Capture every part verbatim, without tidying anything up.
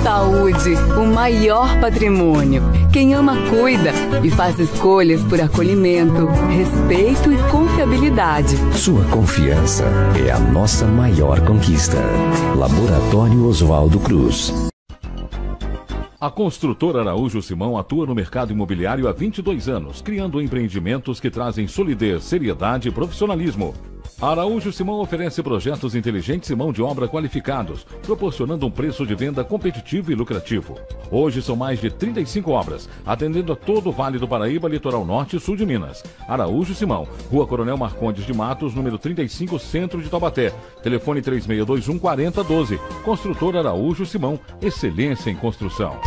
Saúde, o maior patrimônio. Quem ama, cuida e faz escolhas por acolhimento, respeito e confiabilidade. Sua confiança é a nossa maior conquista. Laboratório Oswaldo Cruz. A construtora Araújo Simão atua no mercado imobiliário há vinte e dois anos, criando empreendimentos que trazem solidez, seriedade e profissionalismo. A Araújo Simão oferece projetos inteligentes e mão de obra qualificados, proporcionando um preço de venda competitivo e lucrativo. Hoje são mais de trinta e cinco obras, atendendo a todo o Vale do Paraíba, Litoral Norte e Sul de Minas. Araújo Simão, Rua Coronel Marcondes de Matos, número trinta e cinco, Centro de Taubaté. Telefone três seis dois um, quatro zero um dois. Construtora Araújo Simão, excelência em construção.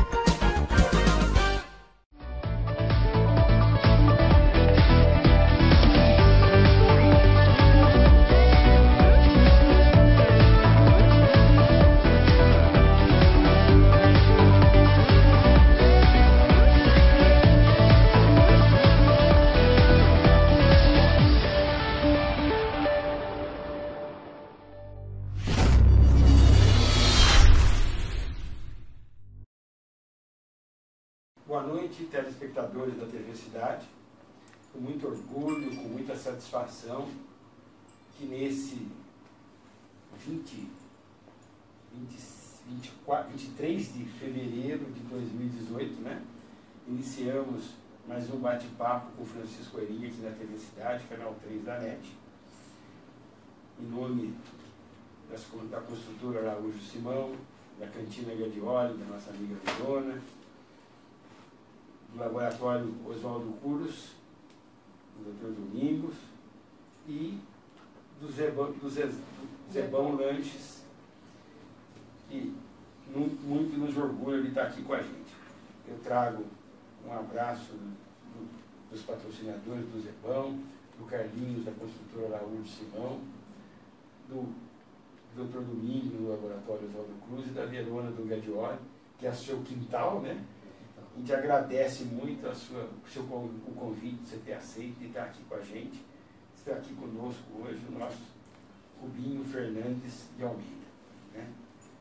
Boa noite, telespectadores da T V Cidade. Com muito orgulho, com muita satisfação, que nesse vinte, vinte, vinte e quatro, vinte e três de fevereiro de dois mil e dezoito, né, iniciamos mais um bate-papo com o Francisco Oerinha aqui na T V Cidade, canal três da N E T. Em nome das, da construtora Araújo Simão, da Cantina Gadioli, da nossa amiga Verona, do Laboratório Oswaldo Cruz, do doutor Domingos, e do Zebão, do Zé, do Zebão Lanches, que muito nos orgulha de estar aqui com a gente. Eu trago um abraço do, dos patrocinadores do Zebão, do Carlinhos, da construtora Araújo Simão, do doutor Domingos, do Laboratório Oswaldo Cruz, e da Verona do Gadioli, que é o seu quintal, né? A gente agradece muito a sua, o, seu, o convite, você ter aceito de estar aqui com a gente. Está aqui conosco hoje o nosso Rubinho Fernandes de Almeida, né?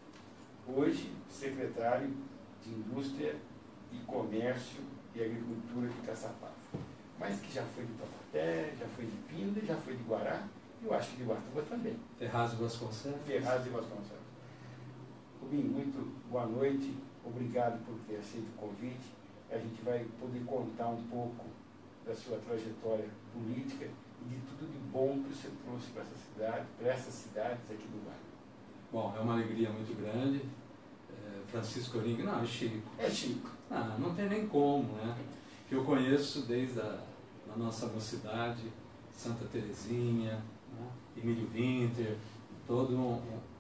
Hoje, secretário de Indústria e Comércio e Agricultura de Caçapava, mas que já foi de Taubaté, já foi de Pinda, já foi de Guará, e eu acho que de Guatuba também. Ferraz de Vasconcelos. Ferraz de Vasconcelos. Rubinho, muito boa noite. Obrigado por ter aceito o convite. A gente vai poder contar um pouco da sua trajetória política e de tudo de bom que você trouxe para essa cidade, para essas cidades aqui do Vale. Bom, é uma alegria muito grande. É, Francisco Oerinha, não, é Chico. É Chico. Não, não tem nem como, né? Que eu conheço desde a da nossa mocidade, Santa Terezinha, né? Emílio Winter, toda um,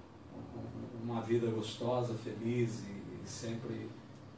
um, uma vida gostosa, feliz e sempre,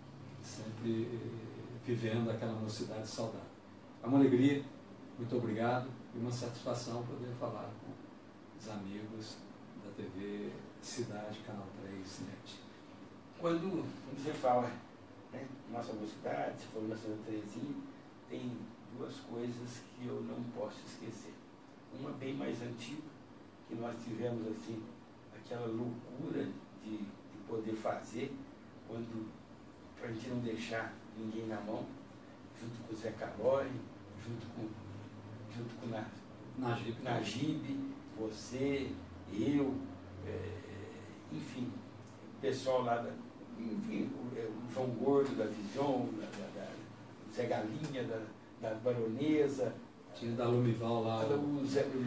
sempre vivendo aquela mocidade saudável. É uma alegria, muito obrigado e uma satisfação poder falar com os amigos da T V Cidade, Canal três, N E T. Quando você fala, né, nossa mocidade, você falou na Santa Terezinha, tem duas coisas que eu não posso esquecer. Uma bem mais antiga, que nós tivemos assim, aquela loucura de, de poder fazer, quando, para a gente não deixar ninguém na mão, junto com o Zé Calói, junto com, junto com na, Najib, Najib, você, eu, é, enfim, o pessoal lá, da, enfim, o, o João Gordo da Vision, da, da, da Zé Galinha, da, da Baronesa. Tinha da Lumival lá. O Zé, o,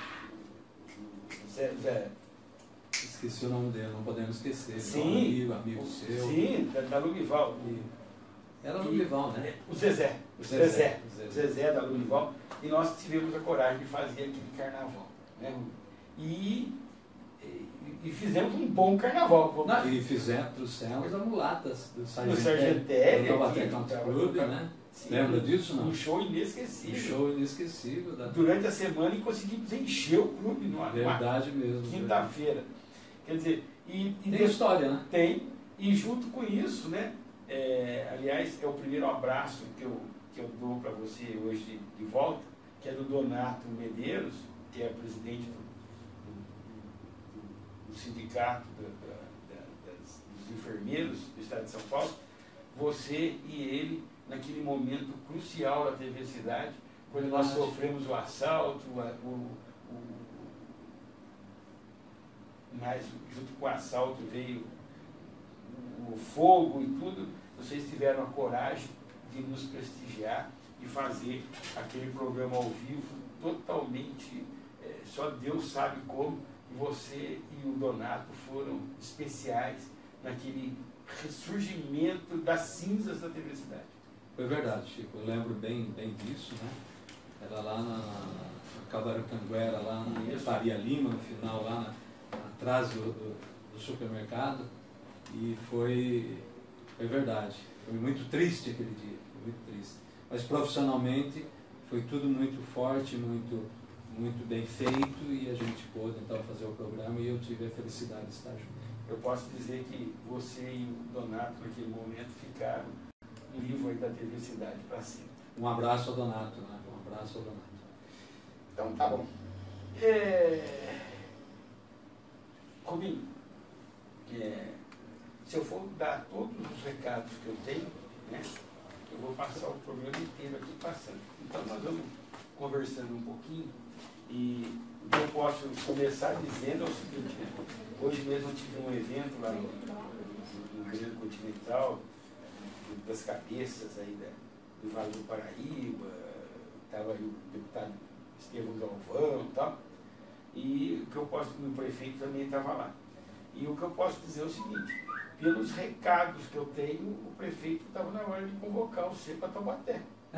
o Zé, Zé Esqueci o nome dele, não podemos esquecer. Sim, um amigo, amigo o, seu. Sim, da, da Lumival. E era Lumival, né? O Zezé. O Zezé. Zezé. Zezé. Zezé da Lumival. E nós tivemos a coragem de fazer aquele carnaval, né? E, e, e fizemos um bom carnaval. Não, e fizemos, trouxemos a mulatas do Sargentelli, Sargentelli, do Taubaté aqui, Country tava- Club, né? Sim, Lembra disso, não? Um show inesquecível. Um show inesquecível. Da... Durante a semana e conseguimos encher o clube numa, Verdade numa mesmo. quinta-feira. Quer dizer, e, e Tem de- história, né? Tem, e junto com isso, né, é, aliás, é o primeiro abraço que eu, que eu dou para você hoje de, de volta, que é do Donato Medeiros, que é presidente do, do, do, do sindicato da, da, da, das, dos enfermeiros do Estado de São Paulo, você e ele, naquele momento crucial da T V Cidade, quando nós sofremos o assalto, o, o, o, mas junto com o assalto veio o, o fogo e tudo, vocês tiveram a coragem de nos prestigiar e fazer aquele programa ao vivo totalmente, é, só Deus sabe como, e você e o Donato foram especiais naquele ressurgimento das cinzas da T V Cidade. Foi verdade, Chico, eu lembro bem, bem disso, né? Era lá na, na Cabarucanguera, lá na Faria Lima, no final, lá na, atrás do, do, do supermercado, e foi, foi verdade. Foi muito triste aquele dia, foi muito triste. Mas profissionalmente foi tudo muito forte, muito, muito bem feito, e a gente pôde então fazer o programa e eu tive a felicidade de estar junto. Eu posso dizer que você e o Donato naquele momento ficaram um livro aí da T V Cidade para sempre. Um abraço ao Donato, né? Um abraço ao Donato. Então tá bom. É... Rubinho, é... se eu for dar todos os recados que eu tenho, né, eu vou passar o programa inteiro aqui passando. Então nós vamos conversando um pouquinho, e o que eu posso começar dizendo é o seguinte, né? Hoje mesmo eu tive um evento lá no, no, no Grande Continental, das cabeças aí da, do Vale do Paraíba, estava aí o deputado Estevão Galvão e tal, e o que eu posso, o prefeito também estava lá. E o que eu posso dizer é o seguinte, pelos recados que eu tenho, o prefeito estava na hora de convocar você para Taubaté.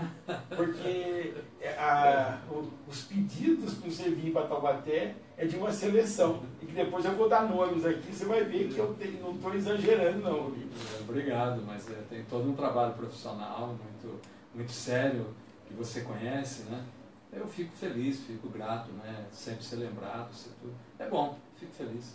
Porque a, o, os pedidos para você vir para Taubaté é de uma seleção. E que depois eu vou dar nomes aqui, você vai ver que eu tenho, não estou exagerando não. Rubinho. Obrigado, mas é, tem todo um trabalho profissional muito, muito sério que você conhece, né? Eu fico feliz, fico grato, né? Sempre ser lembrado, ser tudo. É bom, fico feliz.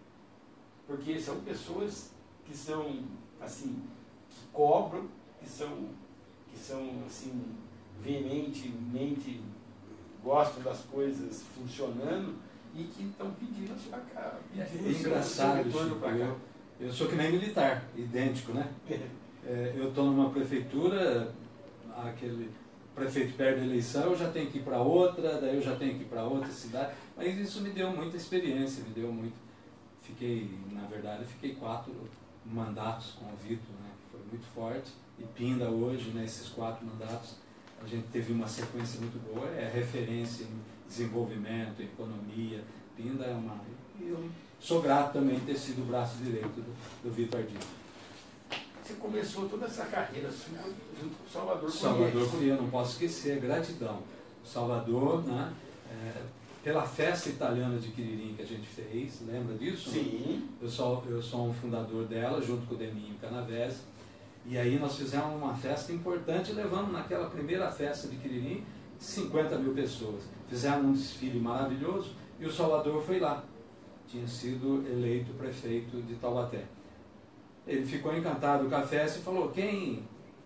Porque são pessoas que são, assim, que cobram, que são, que são assim, veementemente gostam das coisas funcionando e que estão pedindo a sua cara. É engraçado, Chico, eu, eu sou que nem militar, idêntico, né? É, eu estou numa prefeitura, aquele prefeito perde a eleição, eu já tenho que ir para outra, daí eu já tenho que ir para outra cidade, mas isso me deu muita experiência, me deu muito. Fiquei, na verdade, fiquei quatro mandatos com o Vitor, né? Foi muito forte, e Pinda hoje, nesses né, quatro mandatos, a gente teve uma sequência muito boa, é referência em desenvolvimento, economia. Pinda é uma... Eu sou grato também de ter sido o braço direito do, do Vitor Ardito. Você começou toda essa carreira sua junto com o Salvador Curié. Salvador Curié, não posso esquecer, gratidão. O Salvador, né, é, pela festa italiana de Quiririm que a gente fez, lembra disso? Sim. Eu sou, eu sou um fundador dela, junto com o Deminho Canavese. E aí nós fizemos uma festa importante, levamos naquela primeira festa de Quiririm cinquenta mil pessoas. Fizemos um desfile maravilhoso e o Salvador foi lá. Tinha sido eleito prefeito de Taubaté. Ele ficou encantado com a festa e falou, quem,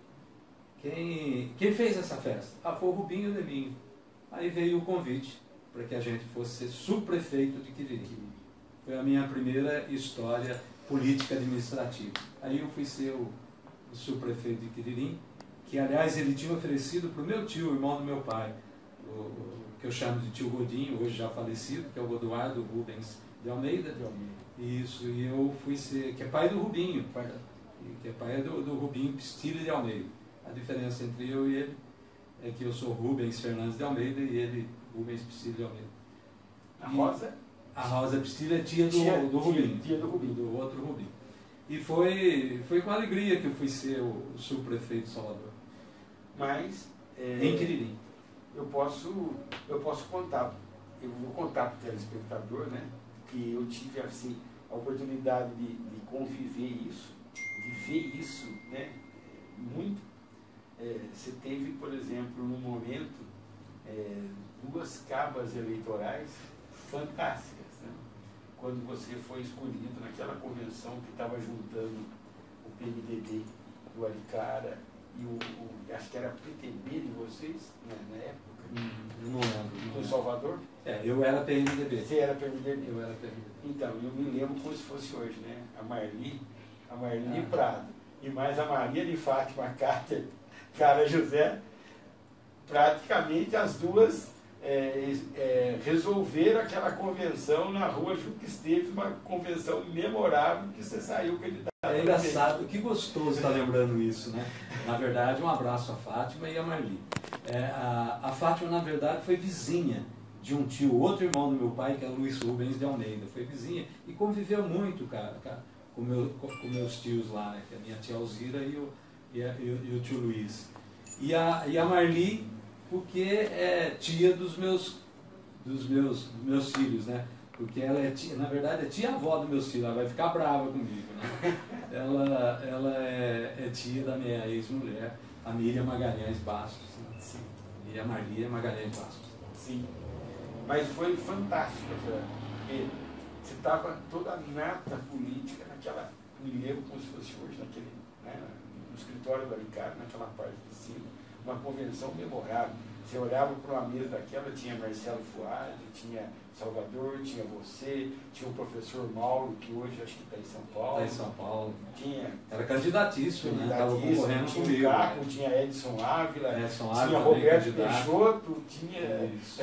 quem, quem fez essa festa? Ah, foi o Rubinho e o Deminho. Aí veio o convite para que a gente fosse ser subprefeito de Quiririm. Foi a minha primeira história política administrativa. Aí eu fui ser o, o subprefeito de Quiririm, que aliás ele tinha oferecido para o meu tio, o irmão do meu pai, o, o que eu chamo de tio Godinho, hoje já falecido, que é o Goduardo Rubens de Almeida. De Almeida. Isso, e eu fui ser, que é pai do Rubinho, pai, que é pai do, do Rubinho Pistilho de Almeida. A diferença entre eu e ele é que eu sou Rubens Fernandes de Almeida e ele Rubens Pistilho de Almeida. A Rosa? A Rosa Pistilho é tia do, tia, do Rubinho. Tia, tia do Rubinho. Do outro Rubinho. E foi, foi com alegria que eu fui ser o, o subprefeito de Salvador. Mas... É, em Quiririm. Eu posso, eu posso contar, eu vou contar para o telespectador, né? Que eu tive, assim, a oportunidade de, de conviver isso, de ver isso, né? Muito. É, você teve, por exemplo, no momento, é, duas cabas eleitorais fantásticas, né? Quando você foi escolhido naquela convenção que estava juntando o P M D B do Aricara e o, o, acho que era P T B de vocês, né, na época. Hum, não lembro. Do Salvador? É, eu era P M D B. Você era P M D B? Eu era P M D B. Então, eu me lembro como se fosse hoje, né? A Marli, a Marli Ah. Prado, e mais a Maria de Fátima Carter Cara José, praticamente as duas é, é, resolveram aquela convenção na rua Juca Esteves, uma convenção memorável que você saiu candidato. É engraçado, que gostoso estar lembrando isso, né? Na verdade, um abraço à Fátima e à Marli. É, a, a Fátima, na verdade, foi vizinha de um tio, outro irmão do meu pai, que é Luiz Rubens de Almeida. Foi vizinha e conviveu muito, cara, cara com, meu, com, com meus tios lá, né? Que é a minha tia Alzira e o, e, a, e, o, e o tio Luiz. E a, e a Marli, porque é tia dos meus, dos meus, dos meus filhos, né? Porque ela é tia, na verdade, é tia-avó dos meus filhos, ela vai ficar brava comigo, né? Ela, ela é, é tia da minha ex-mulher, a Miriam Magalhães Bastos, né? Sim. E a Marli é Magalhães Bastos. Sim. Mas foi fantástico, porque você estava toda a nata política naquela, me lembro como se fosse hoje, naquele, né, no escritório do Alicate, naquela parte de cima, uma convenção memorável. Você olhava para uma mesa daquela, tinha Marcelo Fuad, tinha Salvador, tinha você, tinha o professor Mauro, que hoje acho que está em São Paulo. Está em São Paulo. Tinha, era candidatíssimo, né? Estava concorrendo tinha comigo. o Caco, né? tinha Edson Ávila, Edson tinha Ávila, Roberto candidato. Peixoto, tinha... Isso.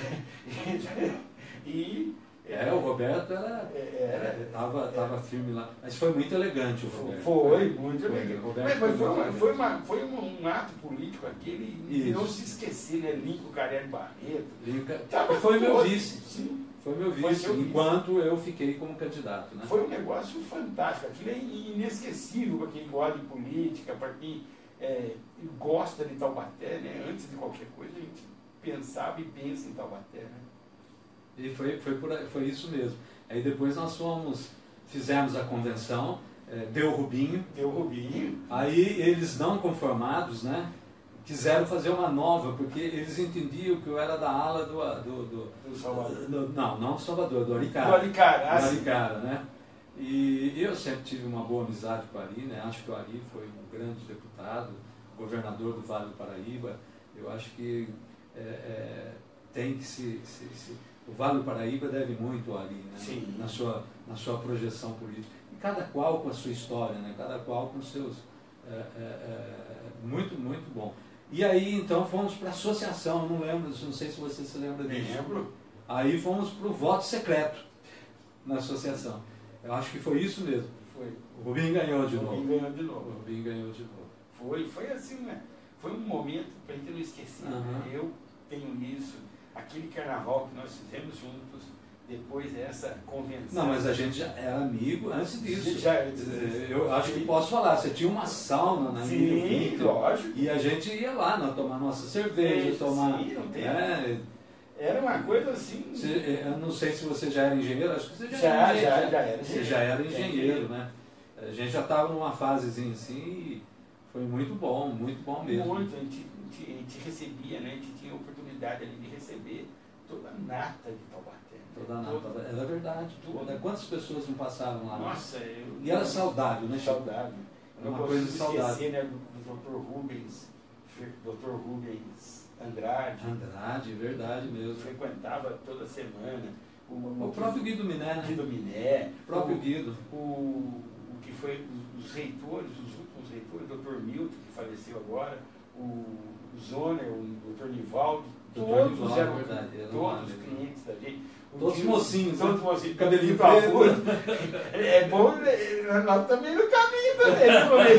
e... É, o Roberto era, É, tava, tava firme lá. Mas foi muito elegante o Roberto. Foi, muito Foi, elegante. o Roberto Mas, mas foi, foi uma, muito foi, uma, foi um, um ato político aquele, e Isso. não se esquecer, né? Lincoln Carelli Barreto. Lincoln- Tava foi meu todo- vice. Sim. Foi meu Foi vice, seu vice. enquanto eu fiquei como candidato, né? Foi um negócio fantástico. Aquilo é inesquecível para quem gosta de política, para quem é, gosta de Taubaté, né? Antes de qualquer coisa, a gente pensava e pensa em Taubaté, né? E foi, foi, por, aí- foi isso mesmo. Aí depois nós fomos, fizemos a convenção, eh, deu o Rubinho. Deu o Rubinho. Aí eles não conformados, né? Quiseram fazer uma nova, porque eles entendiam que eu era da ala do... do, do, Do Salvador. do não, não do Salvador, do Aricara. Do Aricara, ah, Do sim. Aricara, né? E eu sempre tive uma boa amizade com o Ari, né? Acho que o Ari foi um grande deputado, governador do Vale do Paraíba. Eu acho que é, é, tem que se, se, se... O Vale do Paraíba deve muito ao Ari, né? Sim. Na sua, na sua projeção política. E cada qual com a sua história, né? Cada qual com seus... É, é, é, muito, muito bom. E aí, então, fomos para a associação, eu não lembro, não sei se você se lembra disso. Lembro. Aí fomos para o voto secreto na associação. Eu acho que foi isso mesmo. Foi. O Rubinho ganhou de O novo. Rubinho ganhou de O novo. Rubinho ganhou de novo. Foi, foi assim, né? Foi um momento para a gente não esquecer. Aham. Né? Eu tenho isso, aquele carnaval que nós fizemos juntos, depois essa convenção. Não, mas a gente já era amigo antes disso. Já, Eu acho que posso falar, você tinha uma sauna na Sim, Emílio Pinto, lógico. e a gente ia lá, nós tomar nossa cerveja, Sim, tomar... sim, não tem- né? Era uma coisa assim. Você- eu não sei se você já era engenheiro, acho que você já, Já, era engenheiro. já, já era Você engenheiro. já era Já engenheiro, né? A gente já estava numa fasezinha assim e foi muito bom, muito bom mesmo. Muito, a gente, a gente- a gente recebia, né? A gente tinha a oportunidade ali de receber toda a nata de Taubaté. né? Toda a nata, era verdade. Tudo. Toda. Quantas pessoas não passaram lá? né? Nossa, eu. E era saudável, né, Chico? Saudável. Era uma Não coisa posso saudável. esquecer, né, do, do doutor Rubens, doutor Rubens Andrade. Andrade, verdade Eu mesmo. frequentava toda semana. O, O próprio Guido Miné, né? Guido Miné. O próprio o, Guido. O, o que foi os, os reitores, os últimos reitores, o doutor Milton, que faleceu agora, o, o Zoner, o doutor Nivaldo, doutor todos Nivaldo, eram verdade, era todos uma- os clientes da gente. O Todos Tio- mocinhos, todos né? mocinhos, Cabelinho pra preto. rua. É bom, né? Nós também no caminho também,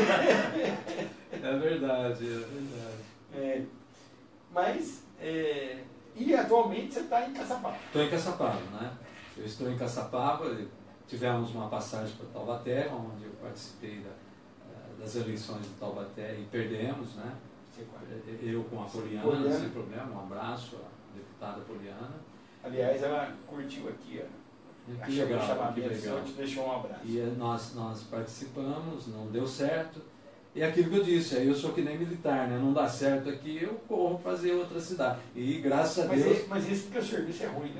né? É verdade, é verdade. É, mas, é, e atualmente você está em Caçapava. Estou em Caçapava, né? Eu estou em Caçapava, tivemos uma passagem para Taubaté, onde eu participei da, das eleições de Taubaté e perdemos, né? Eu com a Poliana, Poliana. sem problema, um abraço à deputada Poliana. Aliás, ela curtiu aqui, ó. Que Achou o legal, que chamamento, legal. só te deixou um abraço. E eh, nós, nós participamos, não deu certo. E aquilo que eu disse, aí eu sou que nem militar, né? Não dá certo aqui, eu corro fazer outra cidade. E graças a Mas, Deus... é- mas isso porque o serviço é ruim, né?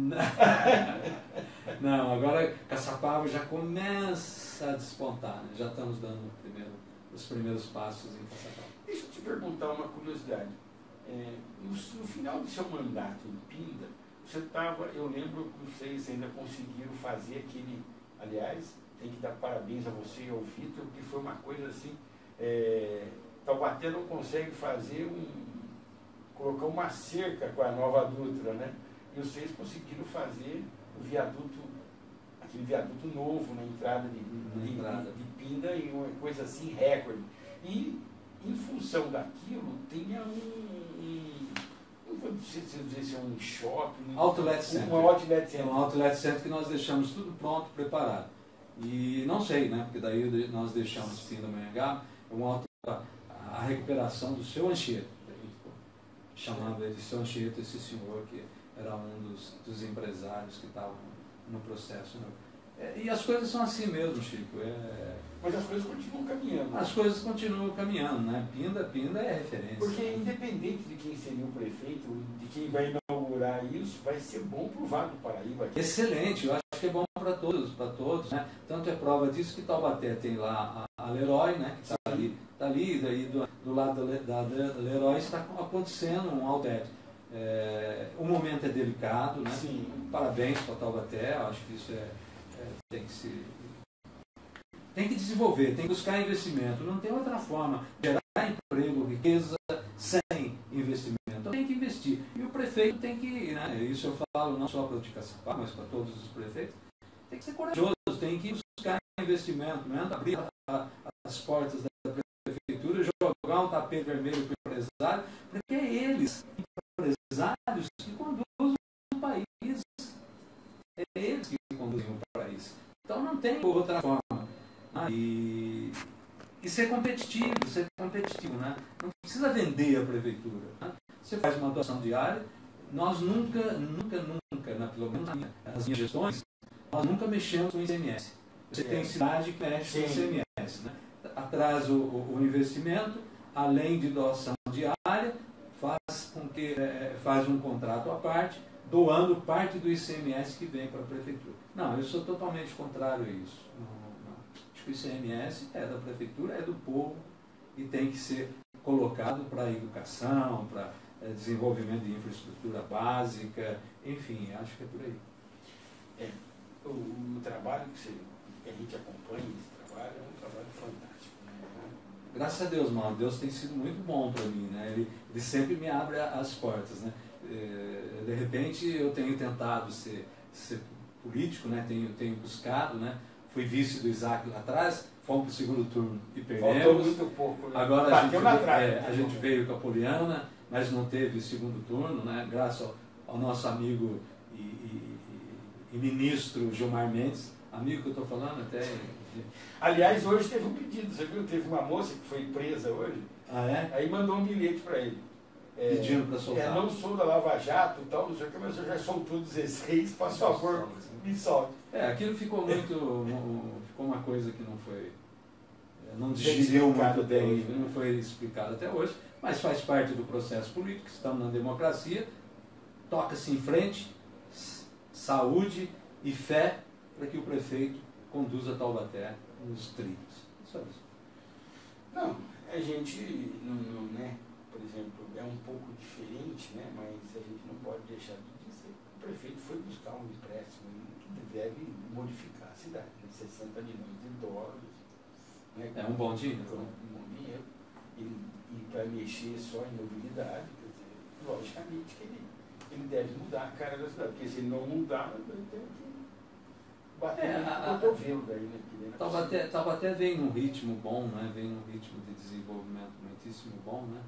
Não, agora Caçapava já começa a despontar, né? Já estamos dando o primeiro, os primeiros passos em Caçapava. Deixa eu te perguntar uma curiosidade. É, no, no final do seu mandato em Pinda, você estava, eu lembro que vocês ainda conseguiram fazer aquele, aliás, tem que dar parabéns a você e ao Vitor, porque foi uma coisa assim, é, Taubaté não consegue fazer um, colocar uma cerca com a Nova Dutra, né? E vocês conseguiram fazer o viaduto, aquele viaduto novo na entrada de, de, entrada. de, de Pinda, e uma coisa assim, recorde. E, em função daquilo, tinha um, um não vou dizer se é um shopping, Outlet Center. Um outlet center. É um outlet center que nós deixamos tudo pronto, preparado. E não sei, né? Porque daí nós deixamos Pinda Monhangaba, um auto, a recuperação do seu Anchieta. Chamava ele de seu Anchieta, esse senhor que era um dos, dos empresários que estavam no processo. Né? É, e as coisas são assim mesmo, Chico. É, mas as coisas continuam caminhando. As coisas continuam caminhando, né? Pinda, Pinda é referência. Porque independente de quem seria o prefeito, de quem vai inaugurar isso, vai ser bom para o Vale do Paraíba. Excelente, eu acho que é bom para todos, para todos, né? Tanto é prova disso que Taubaté tem lá a, a Leroy, né? Que está ali, tá ali, daí do, do lado da, da Leroy está acontecendo um outlet. É, o momento é delicado, né? Sim. Parabéns para Taubaté, eu acho que isso é, é, tem que se tem que desenvolver, tem que buscar investimento. Não tem outra forma de gerar emprego, riqueza sem investimento. Então tem que investir. E o prefeito tem que, né? Isso eu falo não só para o de Caçapá, mas para todos os prefeitos, tem que ser corajoso, tem que buscar investimento, né? Abrir a, as portas da prefeitura, jogar um tapete vermelho para o empresário, porque é eles, empresários, que conduzem o país. É eles que conduzem o país. Então não tem outra forma. Ah, e, e ser competitivo, ser competitivo, né? Não precisa vender a prefeitura. Né? Você faz uma doação diária, nós nunca, nunca, nunca, né? Pelo menos nas minhas gestões, nós nunca mexemos com o I C M S. Você é. tem cidade que mexe com o I C M S. Né? Atrasa o, o investimento, além de doação diária, faz com que é, faz um contrato à parte, doando parte do I C M S que vem para a prefeitura. Não, eu sou totalmente contrário a isso. Não, Acho que o I C M S é da prefeitura, é do povo e tem que ser colocado para a educação, para é, desenvolvimento de infraestrutura básica, enfim, acho que é por aí. É, o, o trabalho que, você, que a gente acompanha, esse trabalho, é um trabalho fantástico. Né? Graças a Deus, mano, Deus tem sido muito bom para mim, né? Ele, ele sempre me abre as portas, né? É, de repente eu tenho tentado ser, ser político, né? Tenho, tenho buscado, né? Fui vice do Isaac lá atrás, fomos para o segundo turno e perdemos. Faltou muito pouco, né? Agora a gente, veio, trás, é, a gente veio com a Poliana, mas não teve segundo turno, né? Graças ao, ao nosso amigo e, e, e ministro Gilmar Mendes, amigo que eu estou falando até. Aliás, hoje teve um pedido, você viu? Teve uma moça que foi presa hoje, ah, é? Aí mandou um bilhete para ele. É, pedindo para soltar. É, não sou da Lava Jato e tal, não sei o que, mas eu já soltou dezesseis, por favor, me solte. É, aquilo ficou muito, ficou uma coisa que não foi, não digeriu muito bem, não foi explicado até hoje, mas faz parte do processo político, estamos na democracia, toca-se em frente, saúde e fé para que o prefeito conduza Taubaté nos trilhos. Só isso. Não, a gente, não, não, né, por exemplo, é um pouco diferente, né, mas a gente não pode deixar de dizer que o prefeito foi buscar um empréstimo que deve modificar a cidade, né, sessenta milhões de dólares. Né, é um bom dinheiro. Um, um bom dinheiro. E, e para mexer só em mobilidade, quer dizer, logicamente que ele, ele deve mudar a cara da cidade, porque se ele não mudar, ele tem que bater é, no cotovelo daí, né? Taubaté, Taubaté vem num ritmo bom, né? Vem num ritmo de desenvolvimento muitíssimo bom, né?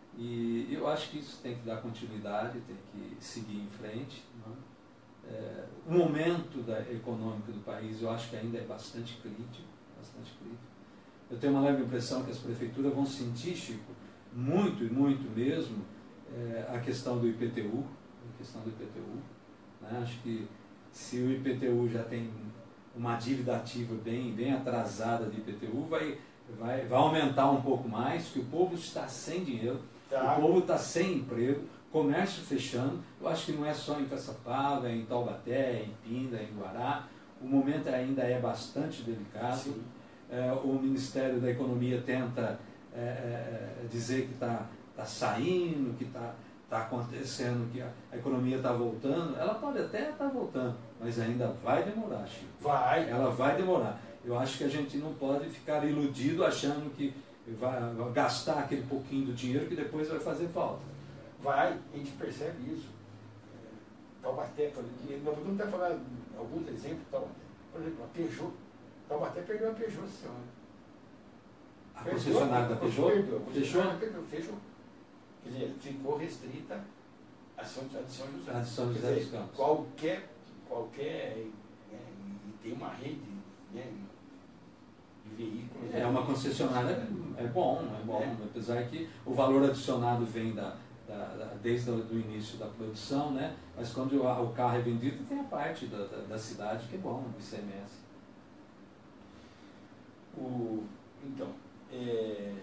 E eu acho que isso tem que dar continuidade, tem que seguir em frente. Né? É, o momento da, econômico do país eu acho que ainda é bastante crítico, bastante crítico. Eu tenho uma leve impressão que as prefeituras vão sentir, Chico, muito e muito mesmo, é, a questão do I P T U, a questão do I P T U. Né? Acho que se o I P T U já tem uma dívida ativa bem, bem atrasada de I P T U, vai, vai, vai aumentar um pouco mais, que o povo está sem dinheiro, tá. O povo está sem emprego, comércio fechando. Eu acho que não é só em Caçapava, é em Taubaté, em Pinda, em Guará. O momento ainda é bastante delicado. É, o Ministério da Economia tenta é, é, dizer que está tá saindo, que está está acontecendo, que a, a economia está voltando, ela pode até estar tá voltando, mas ainda vai demorar, Chico. Vai. Ela vai demorar. Eu acho que a gente não pode ficar iludido achando que vai gastar aquele pouquinho do dinheiro que depois vai fazer falta. Vai, a gente percebe isso. Taubaté, por exemplo, nós podemos até falar alguns exemplos, Taubaté. Por exemplo, a Peugeot. Taubaté perdeu a Peugeot esse ano. A concessionária da Peugeot? Perdeu, a Fechou? Peugeot, fechou. Quer dizer, ficou restrita a São, a de São José. A de São José dos Campos. Qualquer, qualquer, né, e tem uma rede, né, de veículos. É, uma concessionária é bom, é bom, é. Apesar que o valor adicionado vem da, da, da, desde o do início da produção, né? Mas quando o, o carro é vendido, tem a parte da, da, da cidade que é bom, do I C M S. O, então, é,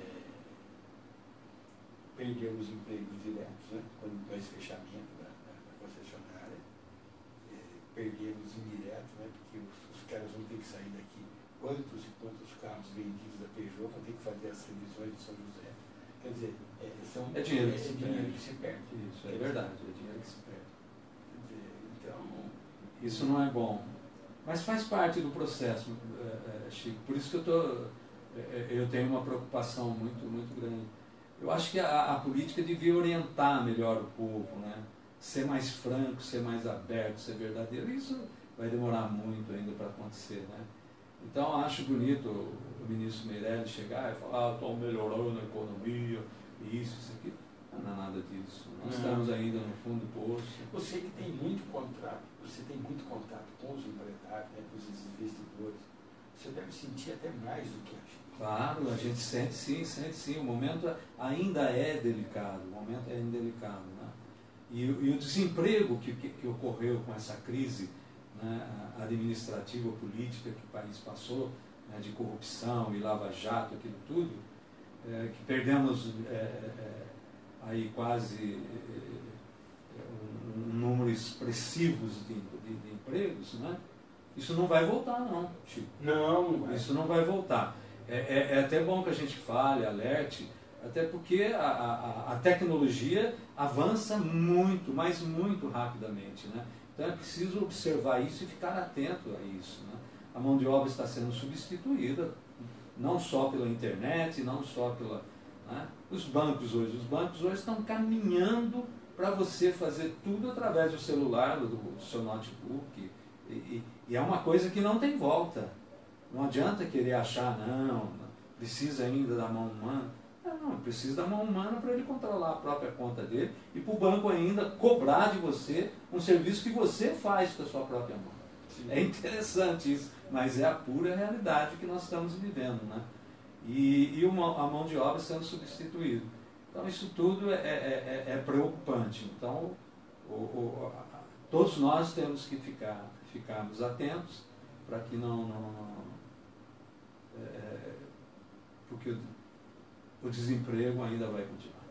perdemos empregos diretos, né? Quando nós fechamento da, da, da concessionária, é, perdemos indiretos, né? Porque os, os caras vão ter que sair daqui. Quantos e quantos carros vendidos da Peugeot vão ter que fazer as revisões de São José. Quer dizer, é, são, é dinheiro, é, que, se é dinheiro que se perde. Isso, é verdade, é dinheiro que se perde. Quer dizer, então, isso não é bom. Mas faz parte do processo, Chico. Por isso que eu, tô, eu tenho uma preocupação muito, muito grande. Eu acho que a, a política devia orientar melhor o povo, né? Ser mais franco, ser mais aberto, ser verdadeiro. Isso vai demorar muito ainda para acontecer, né? Então, eu acho bonito o ministro Meirelles chegar e falar: ah, estou melhorando a economia, isso, isso aqui. Não é nada disso. Nós não. Estamos ainda no fundo do poço. Você que tem muito contrato, você tem muito contato com os empresários, né, com os investidores, você deve sentir até mais do que a gente. Claro, a gente sente sim, sente sim. O momento ainda é delicado, o momento é ainda delicado. Né? E, e o desemprego que, que, que ocorreu com essa crise, né, administrativa, política que o país passou, né, de corrupção e lava-jato, aquilo tudo, é, que perdemos é, é, aí quase é, um, um número expressivo de, de, de empregos, né? Isso não vai voltar não, Chico. Não, não vai. Isso não vai voltar. É, é, é até bom que a gente fale, alerte, até porque a, a, a tecnologia avança muito, mas muito rapidamente, né? Então é preciso observar isso e ficar atento a isso, né? A mão de obra está sendo substituída, não só pela internet, não só pela... Né? Os bancos hoje, os bancos hoje estão caminhando para você fazer tudo através do celular, do, do seu notebook, e, e, e é uma coisa que não tem volta. Não adianta querer achar, não, precisa ainda da mão humana. Não, precisa da mão humana para ele controlar a própria conta dele e para o banco ainda cobrar de você um serviço que você faz com a sua própria mão. Sim. É interessante isso, mas é a pura realidade que nós estamos vivendo, né? E, e uma, a mão de obra sendo substituída. Então isso tudo é, é, é, é preocupante. Então o, o, a, todos nós temos que ficar, ficarmos atentos para que não... não, não é, porque o, o desemprego ainda vai continuar.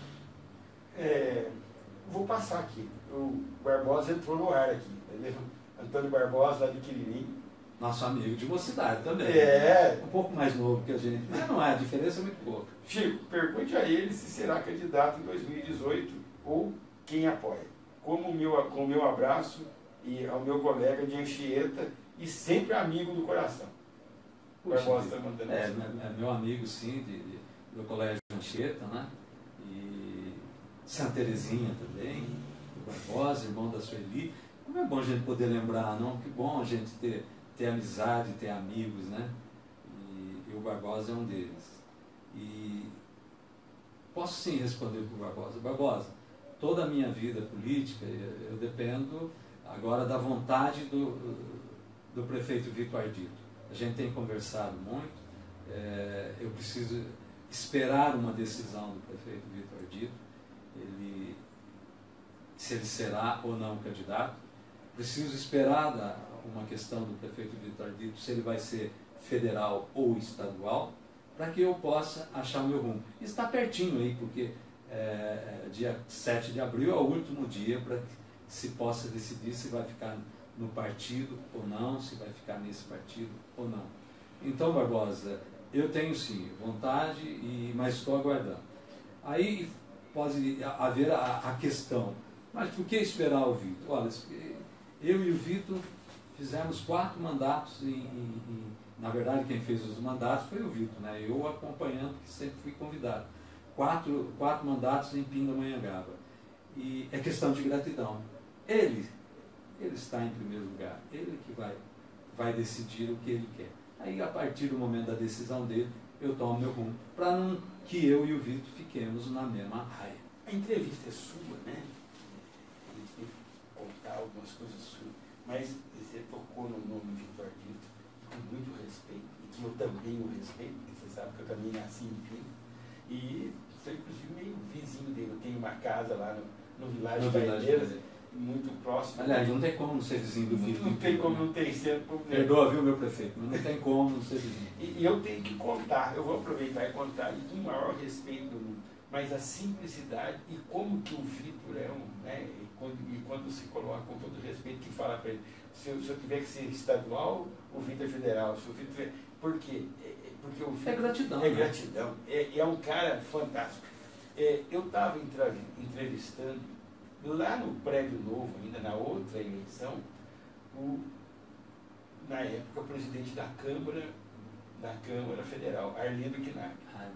É, vou passar aqui. O Barbosa entrou no ar aqui. Beleza? Antônio Barbosa, lá de Quiririm. Nosso amigo de mocidade também. É. Um pouco mais novo que a gente. Mas não é, a diferença é muito pouca. Chico, pergunte a ele se será candidato em dois mil e dezoito ou quem apoia. Como meu, com o meu abraço e ao meu colega de Anchieta e sempre amigo do coração. Puxa, Barbosa está mandando é, assim. é meu amigo, sim, de, de, do colégio de Anchieta, né? E Santa Terezinha também, o Barbosa, irmão da Sueli. Como é bom a gente poder lembrar, não? Que bom a gente ter, ter amizade, ter amigos, né? E, e o Barbosa é um deles. E posso sim responder para o Barbosa. Barbosa, toda a minha vida política, eu, eu dependo agora da vontade do, do prefeito Vitor Ardito. A gente tem conversado muito, é, eu preciso esperar uma decisão do prefeito Vitor Ardito, ele, se ele será ou não candidato. Preciso esperar da, uma questão do prefeito Vitor Ardito, se ele vai ser federal ou estadual, para que eu possa achar o meu rumo. Está pertinho aí, porque é, dia sete de abril é o último dia para que se possa decidir se vai ficar no partido ou não, se vai ficar nesse partido ou não. Então, Barbosa, eu tenho sim vontade, e, mas estou aguardando. Aí, pode haver a, a questão, mas por que esperar o Vitor? Olha, eu e o Vitor fizemos quatro mandatos, e, e, e na verdade quem fez os mandatos foi o Vitor, né? Eu acompanhando, que sempre fui convidado. Quatro, quatro mandatos em Pindamonhangaba. E é questão de gratidão. Ele, ele está em primeiro lugar, ele que vai, vai decidir o que ele quer. Aí, a partir do momento da decisão dele, eu tomo meu rumo, para não que eu e o Vitor fiquemos na mesma raia. A entrevista é sua, né? A gente tem que contar algumas coisas suas, mas você tocou no nome Vitor Ardito com muito respeito, e que eu também o respeito, porque você sabe que eu também nasci em Pina, e sou inclusive meio vizinho dele. Eu tenho uma casa lá no, no Vilagem da Ilhéus, muito próximo. Aliás, não tem como não ser vizinho do Vitor. Não tem como não ter ser problema. Perdoa, viu, meu prefeito, mas não tem como não ser vizinho. E, e eu tenho que contar, eu vou aproveitar e contar, e com o maior respeito do mundo, mas a simplicidade e como que o Vitor é um, né, e quando, e quando se coloca com todo respeito, que fala para ele, se eu, se eu tiver que ser estadual, o Vitor é federal, se o Vitor é... Por quê? É, porque o Vitor é gratidão. É gratidão, é, é um cara fantástico. É, eu estava entrevistando, lá no Prédio Novo, ainda na outra eleição, o, na época, o presidente da Câmara, da Câmara Federal, Arlindo Quinag. Ah.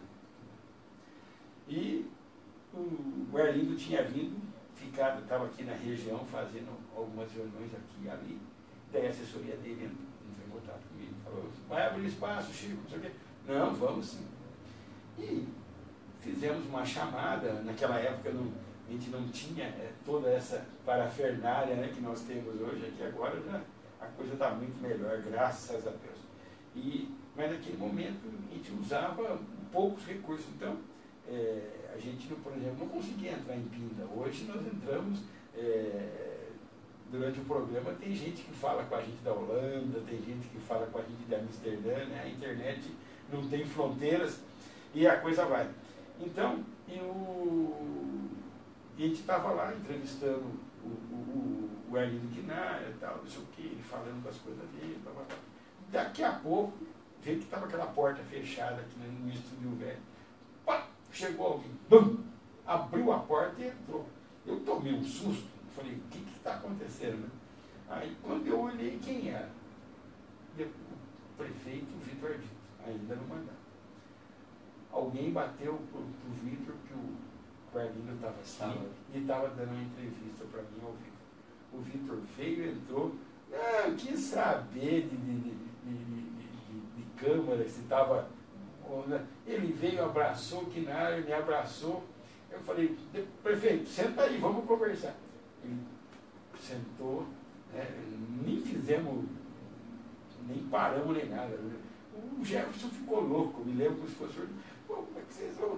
E o, o Arlindo tinha vindo, ficado, estava aqui na região fazendo algumas reuniões aqui e ali, daí a assessoria dele entrou em contato comigo, falou, vai abrir espaço, Chico, não sei o quê. Não, vamos sim. E fizemos uma chamada, naquela época não, a gente não tinha é, toda essa parafernália, né, que nós temos hoje, aqui agora já, a coisa está muito melhor, graças a Deus. E, mas naquele momento a gente usava poucos recursos, então é, a gente, não, por exemplo, não conseguia entrar em Pinda. Hoje nós entramos, é, durante o programa tem gente que fala com a gente da Holanda, tem gente que fala com a gente de Amsterdã, né? A internet não tem fronteiras e a coisa vai. Então, eu, a gente estava lá entrevistando o, o, o Arlindo Quinag e tal, não sei o que, ele falando das coisas dele, blá, blá, blá. Daqui a pouco, veio que estava aquela porta fechada aqui no estúdio velho, pá, chegou alguém, bum, abriu a porta e entrou. Eu tomei um susto, falei, o que está acontecendo? Né? Aí, quando eu olhei, quem era? O prefeito Vitor Ardito, ainda no mandato. Alguém bateu pro, pro Vitor que o, o Arlindo estava assim e estava dando uma entrevista para mim ao vivo. O Vitor veio, entrou, não quis saber de, de, de, de, de, de, de câmara, se estava... Ele veio, abraçou o Quinag, me abraçou. Eu falei, prefeito, senta aí, vamos conversar. Ele sentou, né, nem fizemos, nem paramos nem nada. O Jefferson ficou louco, me lembro como se fosse... Pô, como é que vocês vão...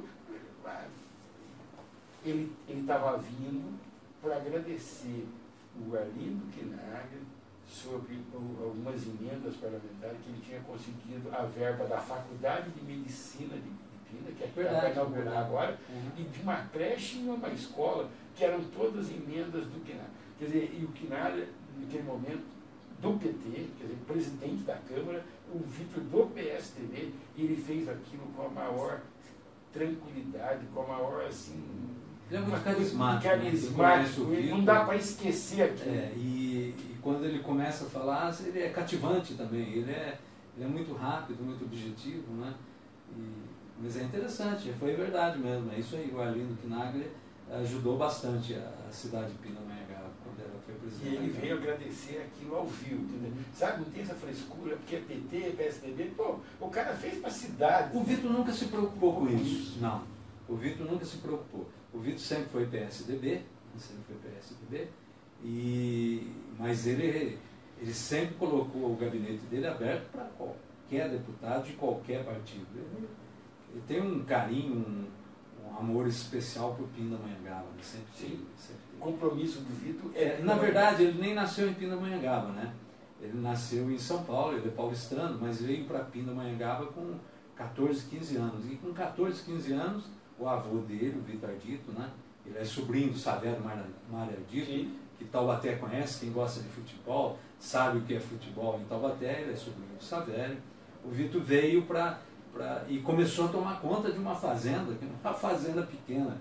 Ele estava vindo para agradecer o Arlindo Quinag sobre algumas emendas parlamentares que ele tinha conseguido a verba da Faculdade de Medicina de, de Pina, que é que vai inaugurar agora, uhum. E de uma creche e uma escola, que eram todas emendas do Quinag. Quer dizer, e o Quinag, naquele momento, do P T, quer dizer, presidente da Câmara, o Vitor do P S D B, e ele fez aquilo com a maior tranquilidade, com a maior, assim... Ele é muito carismático, carismático, né? Não dá para esquecer aquilo. É, e, e quando ele começa a falar, ele é cativante também, ele é, ele é muito rápido, muito objetivo, né? E, mas é interessante, foi verdade mesmo, é isso aí, o Arlindo Quinag ajudou bastante a, a cidade de Pindamonhangaba quando ela foi presidente. E ele veio agradecer aquilo ao vivo, entendeu? Sabe, não tem essa frescura, porque é P T, P S D B, pô, o cara fez para a cidade. O Vitor nunca se preocupou com isso, não. O Vitor nunca se preocupou. O Vitor sempre foi P S D B, sempre foi P S D B, e, mas ele, ele sempre colocou o gabinete dele aberto para qualquer deputado de qualquer partido. Ele, ele tem um carinho, um, um amor especial por Pindamonhangaba. Sempre, Sim, sempre o compromisso do Vitor é... é na verdade, ele nem nasceu em Pindamonhangaba, né? Ele nasceu em São Paulo, ele é paulistrano, mas veio para Pindamonhangaba com quatorze, quinze anos. E com quatorze, quinze anos, o avô dele, o Vitor Ardito, né? Ele é sobrinho do Savério Mário Ardito, Sim. que Taubaté conhece, quem gosta de futebol, sabe o que é futebol em Taubaté, ele é sobrinho do Savério. O Vitor veio para... Pra, e começou a tomar conta de uma fazenda, que não é uma fazenda pequena,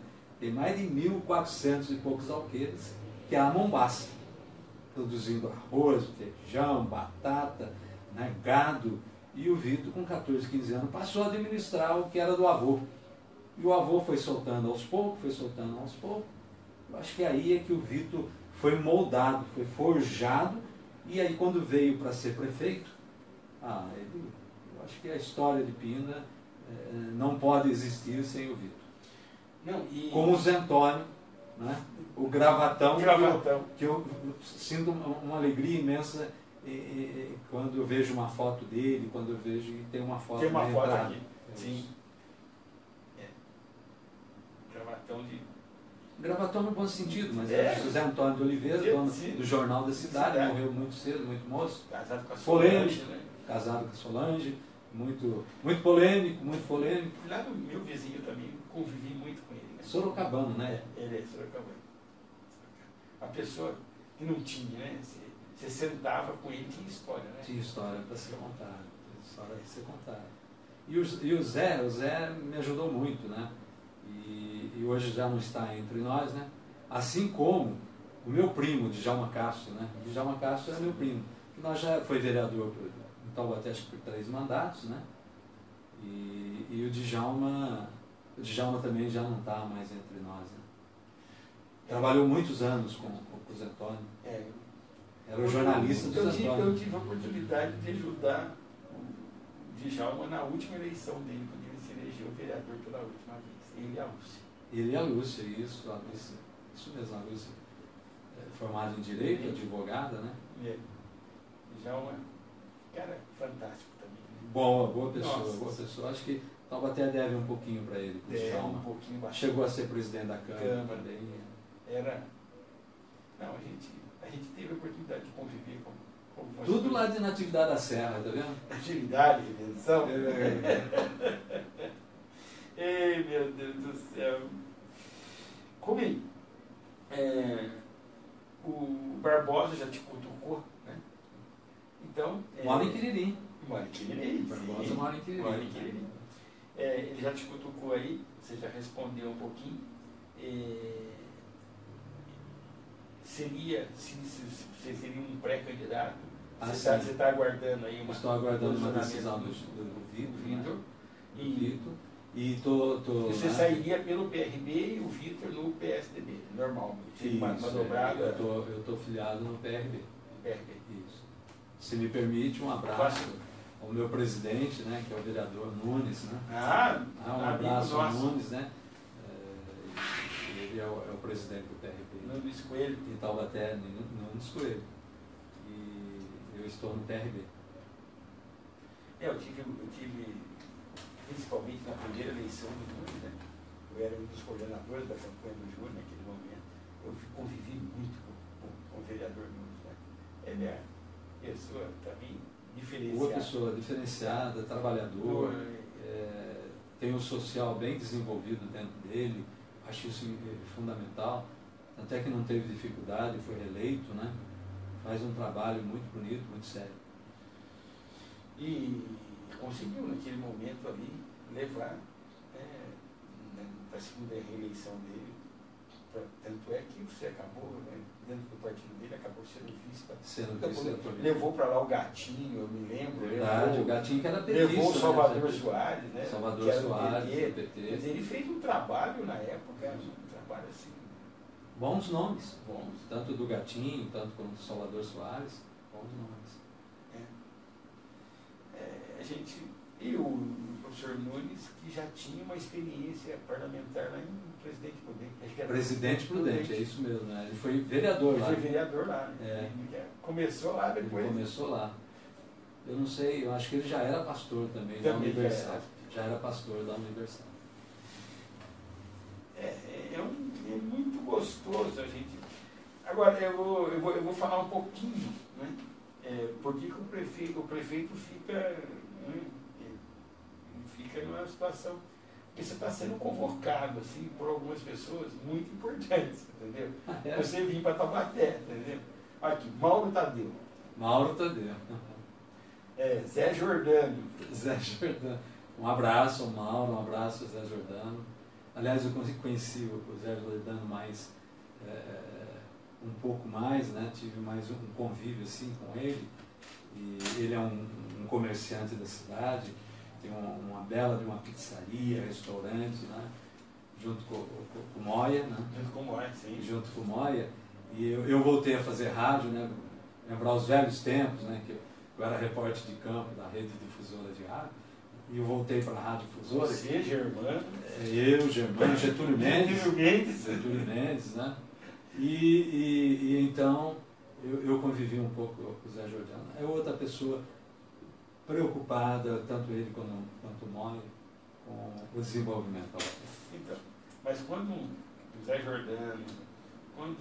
tem mais de mil e quatrocentos e poucos alqueires, que é a Mombaça, produzindo arroz, feijão, batata, né, gado. E o Vitor, com quatorze, quinze anos, passou a administrar o que era do avô. E o avô foi soltando aos poucos, foi soltando aos poucos. Eu acho que aí é que o Vitor foi moldado, foi forjado, e aí quando veio para ser prefeito, ah, ele, eu acho que a história de Pinda eh, não pode existir sem o Vitor. Não, e... Como o Zé Antônio, né? O gravatão, gravatão. Que, eu, que eu sinto uma, uma alegria imensa e, e, quando eu vejo uma foto dele, quando eu vejo e tem uma foto Tem uma foto entrada. aqui, sim. É. Gravatão de... Gravatão no bom sentido, mas é, é o José Antônio de Oliveira, sim, dono sim. do Jornal da Cidade, Cidade. morreu muito cedo, muito moço. Casado com a Polêmico, Solange, né? casado com a Solange, muito, muito polêmico, muito polêmico. Lá no meu vizinho também, convivi muito com ele. Né? Sorocabano, né? É, ele é Sorocabano. A pessoa que não tinha, né? Você, você sentava com ele, tinha história, né? Tinha história para ser contada, história para ser contada. E o, e o Zé, o Zé me ajudou muito, né? E, e hoje já não está entre nós, né? Assim como o meu primo, Djalma Castro, né? Djalma Castro é meu primo, que nós já foi vereador em Taubaté, acho que por três mandatos, né? E, e o Djalma, o Djalma também já não está mais entre nós, né? Trabalhou muitos anos com, com o Zé Antônio. É. Era o jornalista do eu, Zé tive, Antônio. eu tive a oportunidade de ajudar o Djalma na última eleição dele, quando ele se elegeu vereador pela última vez. Ele e a Lúcia. Ele e a Lúcia, isso, a Lúcia, isso mesmo, a Lúcia, é, formada em Direito, advogada, né? É. Djalma, cara, fantástico também. Né? Boa, boa pessoa, Nossa. boa pessoa. Acho que Taubaté deve um pouquinho para ele, pro É, Djalma. um pouquinho bastante. Chegou a ser presidente da Câmara, Câmara. também. Era. Não, a gente, a gente teve a oportunidade de conviver com. com Tudo lá de Natividade da Serra, tá vendo? Agilidade, redenção. É. Ei, meu Deus do céu. Como é, é, o Barbosa já te cutucou, né? Então. É, Mora em Quiririm. Mora em Quiririm. Barbosa sim. mora em Quiririm. Mora em Quiririm. É, ele já te cutucou aí, você já respondeu um pouquinho. É, seria, se, se, se você seria um pré-candidato, Ah, você sim. está aguardando aí uma. Estou aguardando uma posicionamento decisão do, do, do Vitor, do Vitor. né? Do E Vitor. E tô, tô, você né? sairia pelo P R B e o Vitor no P S D B, normal. Isso, uma, uma é, dobrada eu tô, eu tô filiado no P R B. P R B. Isso. Se me permite, um abraço ao meu presidente, né, que é o vereador Nunes, né? Ah, Ah, um amigo abraço ao nosso. Nunes, né? É, ele é o, é o presidente do P R B. Nunes Coelho. Em Taubaté, Nunes Coelho. E eu estou no P R B. É, eu tive, eu tive, principalmente na primeira eleição do Nunes, né? Eu era um dos coordenadores da campanha do Júnior naquele momento. Eu convivi muito com, com, com o vereador Nunes, né? Ele é pessoa também diferenciada. Boa pessoa, diferenciada, trabalhador, é, tem um social bem desenvolvido dentro dele, acho isso fundamental, até que não teve dificuldade, foi reeleito, né? Faz um trabalho muito bonito, muito sério. E conseguiu naquele momento ali levar é, para a segunda reeleição dele. Pra, tanto é que você acabou, né, dentro do partido dele, acabou sendo vice. Sendo Então, vice levou para lá o Gatinho, eu me lembro. Verdade, levou, o Gatinho que era petista. levou o Salvador né? Soares, né? Salvador que era Soares, do P T. do P T. Mas ele fez um trabalho na época, um trabalho assim. Bons nomes. Bons. Tanto do Gatinho, tanto como do Salvador Soares. Bons nomes. É. É, a gente. E o professor Nunes, que já tinha uma experiência parlamentar lá em Presidente Prudente. Acho que era Presidente Prudente, é isso mesmo, né? Ele foi vereador Ele lá. foi vereador lá, né? É. Ele começou lá depois. Ele começou lá. Eu não sei, eu acho que ele já era pastor também, da Também universidade. Já era pastor da universidade. É, é, um, é muito gostoso a gente. Agora, eu vou, eu vou, eu vou falar um pouquinho, né? É, por que que o prefeito, o prefeito fica, né, fica numa situação. Porque você está sendo convocado assim, por algumas pessoas muito importantes, entendeu? Ah, é? Você vir para Taubaté, entendeu? Aqui, Mauro Tadeu. Mauro Tadeu. É, Zé Jordano. Zé Jordano. Um abraço ao Mauro, um abraço ao Zé Jordano. aliás, eu conheci o Zé Jordano mais, é, um pouco mais, né? Tive mais um convívio assim com ele. E ele é um, um comerciante da cidade, tem uma, uma bela de uma pizzaria, restaurante, né? Junto com, com, com o Moia, né? Junto com o Moia, sim. Junto com o Moia. E eu, eu voltei a fazer rádio, né? Lembrar os velhos tempos, né? Que eu, eu era repórter de campo da Rede Difusora de Rádio. E eu voltei para a Rádio Difusora. Você, Germano. Eu, Germano, Getúlio Mendes. Getúlio Mendes. Getúlio Mendes, né? E, e, e então eu, eu convivi um pouco com o Zé Jordano. É outra pessoa preocupada, tanto ele quanto, quanto o Moia, com o desenvolvimento da obra. Então, mas quando o Zé Jordano, quando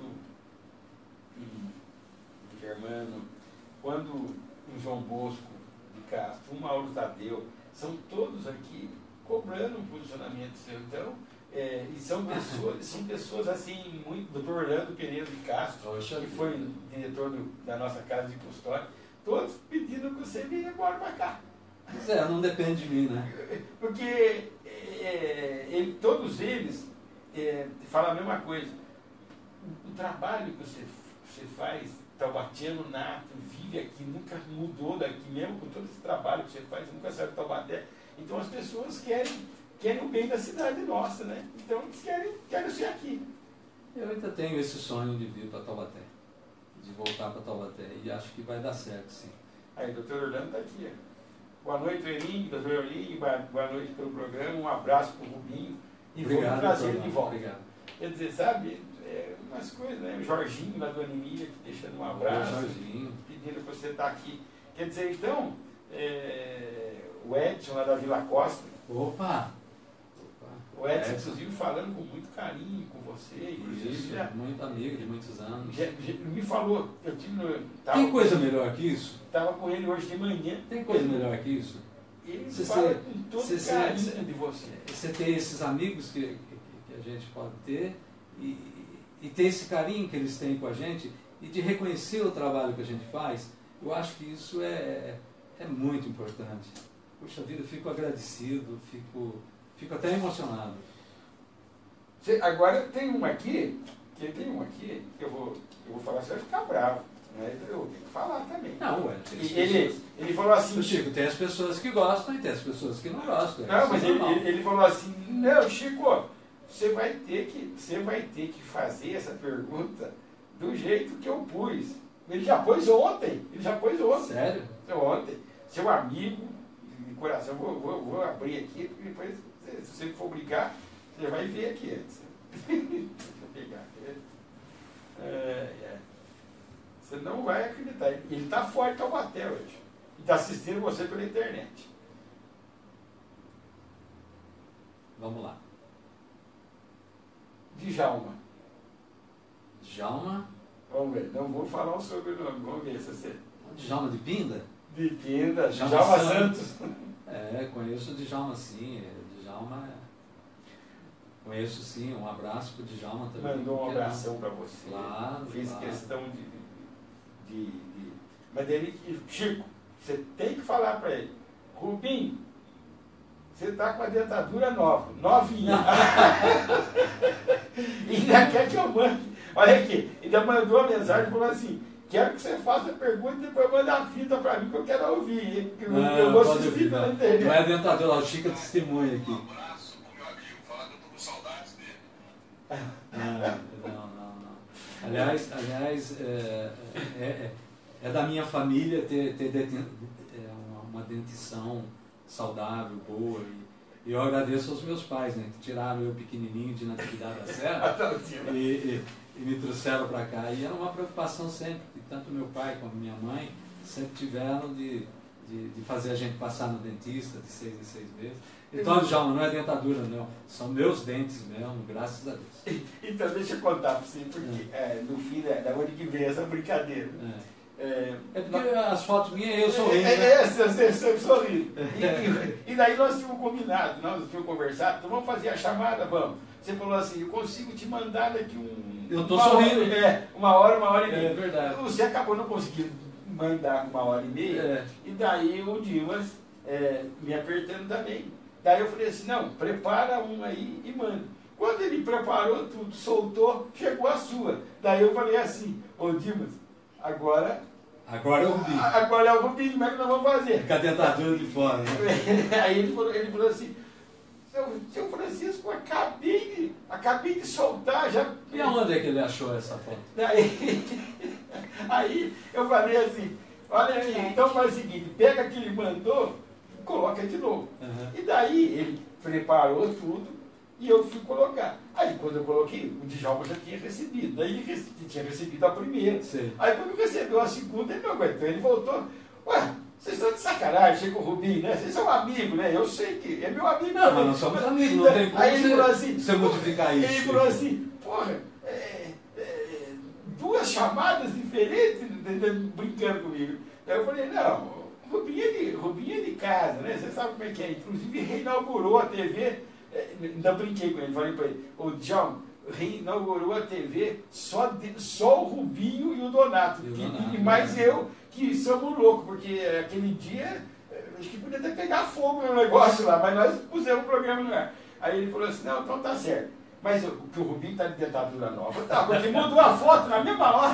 o Germano, quando o João Bosco de Castro, o Mauro Tadeu, são todos aqui cobrando um posicionamento seu. Então, é, e são pessoas, são pessoas assim, muito, doutor Orlando Pereira de Castro, Poxa, que foi diretor do, da nossa casa de custódia, todos pedindo que você venha agora para cá. Pois é, não depende de mim, né? Porque é, ele, todos eles é, falam a mesma coisa. O, o trabalho que você, você faz, taubatiano nato, vive aqui, nunca mudou daqui, mesmo com todo esse trabalho que você faz, nunca saiu de Taubaté. Então as pessoas querem, querem o bem da cidade nossa, né? Então eles querem, querem ser aqui. Eu ainda tenho esse sonho de vir para Taubaté, de voltar para Taubaté, e acho que vai dar certo, sim. Aí, doutor Orlando está aqui. Ó. Boa noite, Erinho, doutor Orlinho, boa noite pelo programa, um abraço para o Rubinho e Obrigado, vamos trazer ele de volta. Obrigado. Quer dizer, sabe, é, umas coisas, né? O Jorginho lá do Anemia, deixando um abraço, Jorginho. pedindo para você estar aqui. Quer dizer, então, é, o Edson lá da Vila Costa, Opa! o Edson, Edson. inclusive, falando com muito carinho com você, inclusive, Isso, já, muito amigo de muitos anos. já, já me falou, eu tive no, tava, Tem coisa melhor que isso? Estava com ele hoje de manhã. Tem coisa melhor que isso? Ele Cê- fala cê- com todo cê- cê- carinho cê- de você. Você ter esses amigos que, que, que a gente pode ter e, e ter esse carinho que eles têm com a gente e de reconhecer o trabalho que a gente faz, eu acho que isso é, é muito importante. Puxa vida, eu fico agradecido, fico, fico até emocionado. Cê, agora tem uma aqui, que tem uma aqui, que eu vou, eu vou falar, você vai ficar bravo. Mas eu tenho que falar também. Não, ué, tem as E ele, pessoas- ele falou assim. O Chico, tem as pessoas que gostam e tem as pessoas que não gostam. Não, isso mas é ele, normal. ele, ele falou assim, não, Chico, você vai ter que, você vai ter que fazer essa pergunta do jeito que eu pus. Ele já pôs ontem, ele já pôs ontem. Sério? Ontem. Seu amigo, de coração, vou, vou, vou abrir aqui, porque depois, se você for brigar, você vai ver aqui antes. Deixa eu pegar aqui. É, é. Você não vai acreditar. Ele está fora de Taubaté hoje. E está assistindo você pela internet. Vamos lá. Djalma. Djalma. Vamos ver. Não vou falar o sobrenome. Vamos ver se você. Djalma de Pinda? De Pinda. Djalma Djalma Santos. Santos. É, conheço o Djalma sim. é, Djalma é... Conheço sim, um abraço pro Djalma também. Mandou um porque não? abração para você. Claro, Fiz claro. questão de, de, de. Mas ele. Chico, você tem que falar para ele. Rubinho, você está com a dentadura nova, novinha. E ainda quer que eu mande. Olha aqui, ainda mandou uma mensagem e falou assim: quero que você faça a pergunta e depois manda a fita para mim que eu quero ouvir. hein? Que eu, Não, eu vou pode assistir ouvir, pela não. internet. Não é dentadura, o Chico é testemunha aqui. Um abraço pro meu amigo, falar que eu tô com saudades dele. Ah, não, não, não. Aliás, aliás é, é, é, é da minha família ter, ter deten- é, uma, uma dentição saudável, boa. E, e eu agradeço aos meus pais, né, que tiraram eu pequenininho de Natividade da Serra e, e, e me trouxeram para cá. E era uma preocupação sempre, que tanto meu pai como minha mãe sempre tiveram de, de, de fazer a gente passar no dentista de seis em seis meses. Então, Djalma, não é dentadura, não. São meus dentes mesmo, graças a Deus. Então deixa eu contar para você, porque é, no fim da, da onde que vem essa brincadeira. É. É, É porque as fotos minhas eu sorrindo, É, né? é, você, você, você sorrindo. E, e, e daí nós tínhamos combinado, nós tínhamos conversado, então vamos fazer a chamada, vamos. Você falou assim, eu consigo te mandar daqui um... Eu tô uma sorrindo. Hora, é, uma hora, uma hora e meia. É verdade. Você acabou não conseguindo mandar uma hora e meia, É. e daí o Dimas é, me apertando também. Daí eu falei assim, não, prepara um aí e manda. Quando ele preparou tudo, soltou, chegou a sua. Daí eu falei assim, ô Dimas, agora... Agora é o Rubinho. Agora é o Rubinho, como é que nós vamos fazer? Com a dentadura de fora, né? Aí ele falou, ele falou assim, seu, seu Francisco, acabei de, acabei de soltar, já... E aonde é que ele achou essa foto? Daí, aí eu falei assim, olha aí, então faz o seguinte, pega o que ele mandou, coloca de novo. Uhum. E daí ele preparou tudo e eu fui colocar. Aí quando eu coloquei, o Djalma já tinha recebido. Daí ele rece- tinha recebido a primeira. Sim. Aí quando recebeu a segunda, ele não aguentou. Ele voltou, ué, vocês estão de sacanagem, chega o Rubinho, né? Vocês são amigos, né? Eu sei que é meu amigo. Não, mas nós somos amigos, não tem como Aí ele você- falou assim, você modificar isso. Ele falou assim, porra, é, é, duas chamadas diferentes, entendeu? Brincando comigo. Aí eu falei, não, Rubinho é de, Rubinho é de casa, né? Você sabe como é que é. Inclusive reinaugurou a T V, é, ainda brinquei com ele, falei para ele, ô John, reinaugurou a T V só, de, só o Rubinho e o Donato. E o que, Donato, e mais né? eu, que somos loucos, porque aquele dia, acho que podia até pegar fogo no negócio lá, mas nós pusemos o programa no ar. Aí ele falou assim, não, então tá certo. Mas o, que o Rubinho tá de dentadura nova, tá, porque mudou a foto na mesma hora.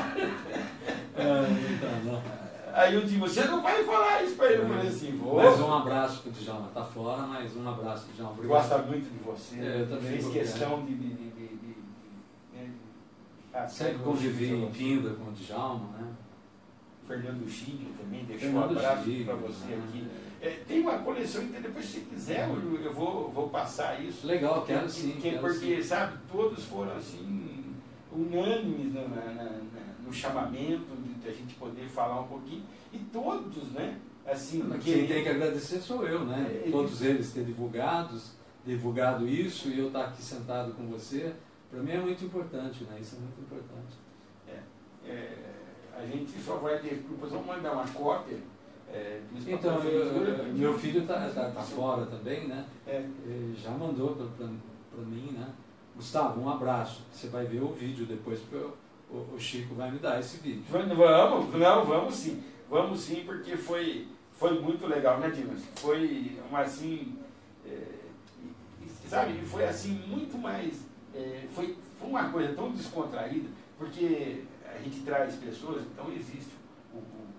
É, então, não. Aí eu disse, você não vai falar isso para ele. Eu falei assim, vou. Mais um abraço pro Djalma, tá fora, mas um abraço pro Djalma. Obrigado. Gosta muito de você. É, eu também Fez porque- questão de... de, de, de, de, de né, ah, Sempre convivi em Pinda com o Djalma, né? Fernando Chico também, deixou Fernando um abraço Chico, para você né? aqui. É, tem uma coleção inteira, depois se quiser, eu, eu vou, vou passar isso. Legal, quero Que- sim. que- quero porque, sim. sabe, todos foram assim, unânimes na, na, na, no chamamento, de a gente poder falar um pouquinho. E todos, né? Assim, Mas que- Quem tem que agradecer sou eu, né? É, Todos eles terem divulgados, divulgado isso e eu estar aqui sentado com você, para mim é muito importante, né? Isso é muito importante. É, a gente só vai ter grupos, vamos mandar uma cópia. É, disso pra Então, eu- prefeitura, eu- porque- meu filho está tá, tá fora também, né? É. Ele já mandou para mim, né? Gustavo, um abraço. Você vai ver o vídeo depois, porque eu- o, o Chico vai me dar esse vídeo. Vamos, não, vamos sim. Vamos sim, porque foi, foi muito legal, né, Dimas? Foi uma assim. É, e- sabe, foi assim, muito mais. É, foi, foi uma coisa tão descontraída, porque a gente traz pessoas, então existe o, o,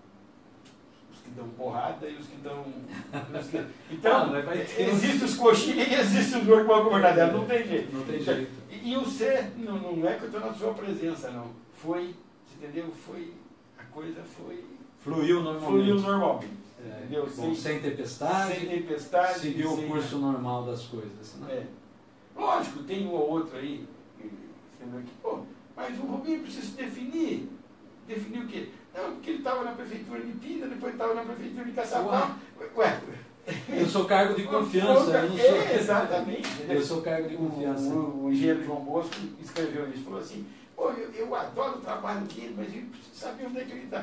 os que dão porrada e os que dão. Os que, então, Ah, mas vai ter existe os coxinhas e existe os gordos com mortadela, não tem jeito. Não tem jeito. E, e o ser, não, não é que eu estou na sua presença, não. Foi, você entendeu? Foi, a coisa foi, Fluiu normalmente. fluiu normalmente. É, entendeu? bom, Sem, sem tempestade, sem tempestade. seguiu sem- o curso normal das coisas. Né? É. Lógico, tem um ou outro aí, que, entendeu? Que, pô, mas o Rubinho precisa se definir. Definir o quê? Não, porque ele estava na prefeitura de Pinda, depois estava na prefeitura de Caçapá. Ué, Eu sou cargo de confiança, eu não sou. É, exatamente. entendeu? Eu sou cargo de confiança. O, o, o engenheiro João Bosco escreveu isso, falou assim, pô, eu, eu adoro o trabalho dele, mas eu preciso saber onde é que ele está.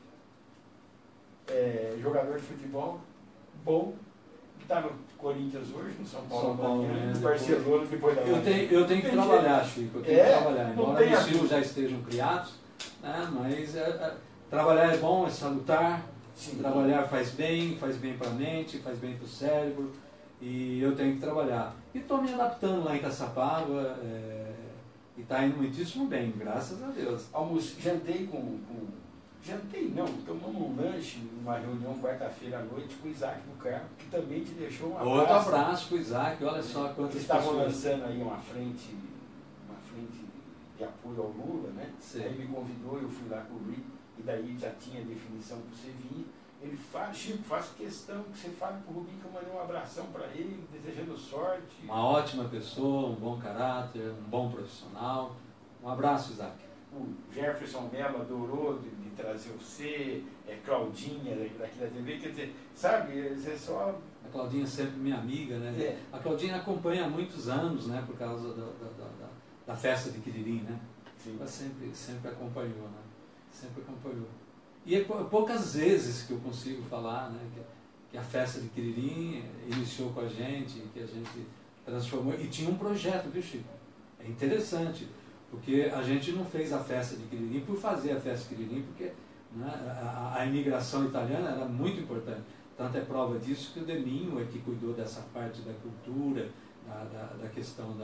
É, jogador de futebol, bom, está no Corinthians hoje, no São Paulo, São Paulo, amanhã, né, no Barcelona, depois da Eu tenho, eu tenho que Tem trabalhar, Chico, eu tenho É, que trabalhar. não Embora tem meus a filhos dúvida. já estejam criados, né, mas é, é, trabalhar é bom, é salutar, Sim. trabalhar faz bem, faz bem para a mente, faz bem para o cérebro, e eu tenho que trabalhar. E estou me adaptando lá em Caçapava, é, e está indo muitíssimo bem, graças a Deus. Almoço, jantei com, com. Jantei não, tomamos um lanche numa reunião quarta-feira à noite com o Isaac do Carmo, que também te deixou um abraço. Outro abraço para o Isaac, olha só Eles quantas estavam pessoas. lançando aí uma frente, uma frente de apoio ao Lula, né? Sim. Aí me convidou, eu fui lá cobrir, e daí já tinha definição para você vir. Ele fala, Chico, faço questão que você fale para o Rubinho que eu mandei um abração para ele, desejando sorte. Uma ótima pessoa, um bom caráter, um bom profissional. Um abraço, Isaac. O Jefferson Mello adorou de, de trazer você, é, Claudinha daqui da T V, quer dizer, sabe, você só... A Claudinha é sempre minha amiga, né? É. A Claudinha acompanha há muitos anos, né? Por causa da, da, da, da, da festa de Quiririm, né? Sim. Ela sempre, sempre acompanhou, né? Sempre acompanhou. E é pou- poucas vezes que eu consigo falar, né? Que, que a festa de Quiririm iniciou com a gente, que a gente transformou. E tinha um projeto, viu, Chico? É interessante, porque a gente não fez a festa de Quiririm por fazer a festa de Quiririm, porque né, a, a imigração italiana era muito importante. Tanto é prova disso que o Deminho é que cuidou dessa parte da cultura, da, da, da questão da,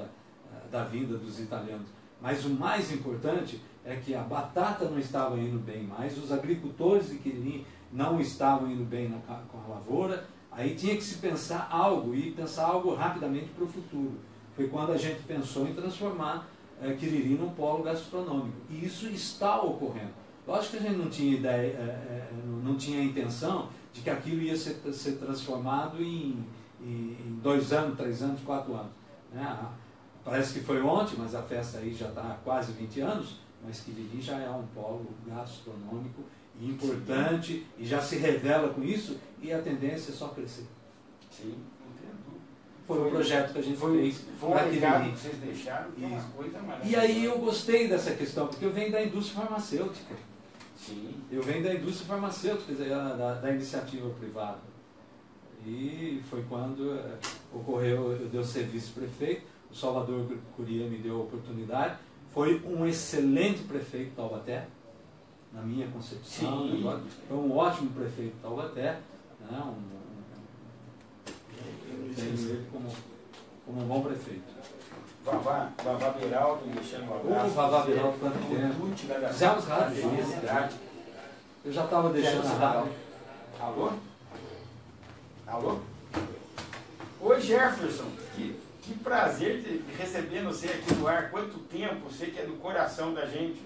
da vinda dos italianos. Mas o mais importante é que a batata não estava indo bem mais, os agricultores de Quiririm não estavam indo bem na, com a lavoura, aí tinha que se pensar algo, e pensar algo rapidamente para o futuro. Foi quando a gente pensou em transformar é, Quiririm num polo gastronômico. E isso está ocorrendo. Lógico que a gente não tinha ideia, é, é, não tinha a intenção de que aquilo ia ser, ser transformado em, em, em dois anos, três anos, quatro anos. Né? Parece que foi ontem, mas a festa aí já está há quase vinte anos, mas Quiririm já é um polo gastronômico importante e já se revela com isso, e a tendência é só crescer. Sim, entendo. Foi um projeto que a gente foi, fez para Quiririm. que vocês deixaram, que é uma coisa maravilhosa. E aí eu gostei dessa questão, porque eu venho da indústria farmacêutica. Sim. Eu venho da indústria farmacêutica, quer dizer, da, da iniciativa privada. E foi quando é, ocorreu, eu dei o serviço prefeito, o Salvador Curia me deu a oportunidade, foi um excelente prefeito de Taubaté, na minha concepção. Sim. Foi um ótimo prefeito de Taubaté, né? um, um, eu tenho ele como, como um bom prefeito. Vavá, Vavá Beraldo, deixando um abraço. O Vavá Beraldo, quanto tempo. Fizemos rádio juntos. Eu já estava deixando a rádio. Alô? Alô? Oi, Jefferson. Que, que prazer de receber você aqui no ar. Quanto tempo? Você que é do coração da gente.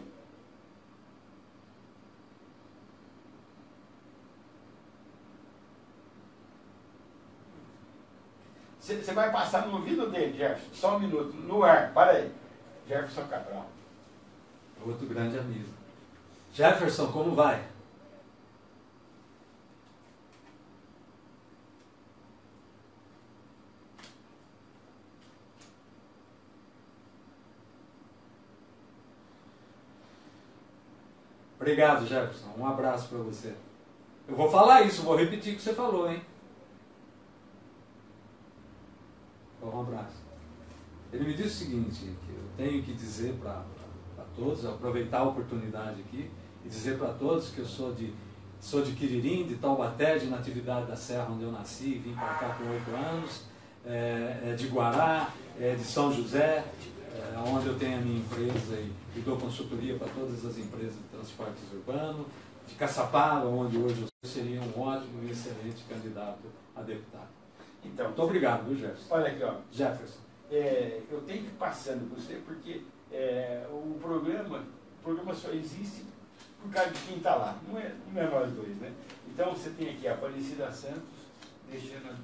Você vai passar no ouvido dele, Jefferson. Só um minuto. No ar. Para aí. Jefferson Cabral. Outro grande amigo. Jefferson, como vai? Obrigado, Jefferson. Um abraço para você. Eu vou falar isso, vou repetir o que você falou, hein? Um abraço. Ele me disse o seguinte, que eu tenho que dizer para todos, aproveitar a oportunidade aqui, e dizer para todos que eu sou de, sou de Quiririm, de Taubaté, de Natividade da Serra, onde eu nasci, vim para cá com oito anos, é, é de Guará, é de São José, é, onde eu tenho a minha empresa e, e dou consultoria para todas as empresas de transportes urbanos, de Caçapava, onde hoje eu seria um ótimo e excelente candidato a deputado. Então, muito obrigado, viu, Jefferson? Olha aqui, ó. Jefferson. É, eu tenho que ir passando por você, porque é, o programa, o programa só existe por causa de quem está lá, não é, não é nós dois, né? Então você tem aqui a Aparecida Santos, deixando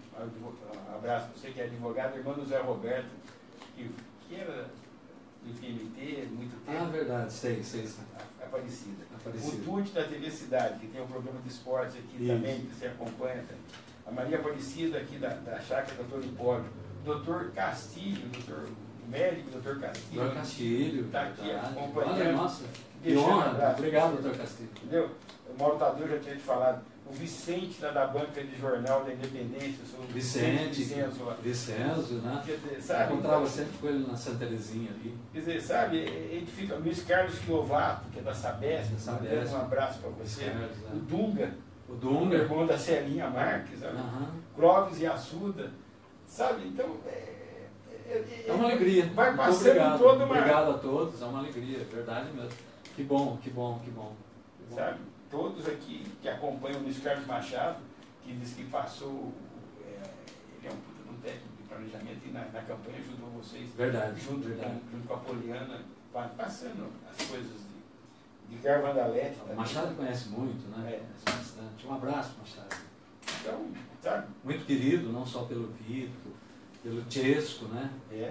um abraço para você que é advogado, irmão do Zé Roberto, que, que era do P M T muito tempo. Ah, verdade, sei, sei, sei. A, a Aparecida. Aparecida. O Tuti da T V Cidade, que tem um programa de esportes aqui Isso. também, que você acompanha. A Maria Aparecida, aqui da, da Chácara doutor Hipólio. doutor Castilho, doutor médico, doutor Castilho. doutor Castilho. Está aqui verdade. acompanhando. Olha, nossa, que Deixando honra. abraço. Obrigado, doutor Castilho. Entendeu? O Mauro Tadeu já tinha te falado. O Vicente, lá da banca de jornal da Independência. Sou Vicente, Vicenzo, lá. Vicenzo, né? Quer dizer, sabe? Eu encontrava Então, sempre com ele na Santa Terezinha ali. Quer dizer, sabe, ele fica. Luiz Carlos Chiovato, que é da Sabesp, Sabesp. um abraço para você. Carlos, né? O Dunga, O o Dunga. irmão da Celinha Marques, sabe? Aham. Clóvis e Assuda, sabe? Então, é, é, É uma alegria. Vai Muito passando obrigado. toda uma... Obrigado a todos, é uma alegria, é verdade mesmo. Que bom, que bom, que bom. Que bom. Sabe? Todos aqui que acompanham o Luiz Carlos Machado, que diz que passou, é, ele é um puta de um técnico de planejamento e na, na campanha ajudou vocês, Verdade, junto, verdade. Com, junto com a Poliana, passando as coisas de, de Carvandalete. O Machado conhece muito, né? É. Conhece bastante. Um abraço, Machado. Então, sabe? Muito querido, não só pelo Vitor, pelo Chesco, né? É.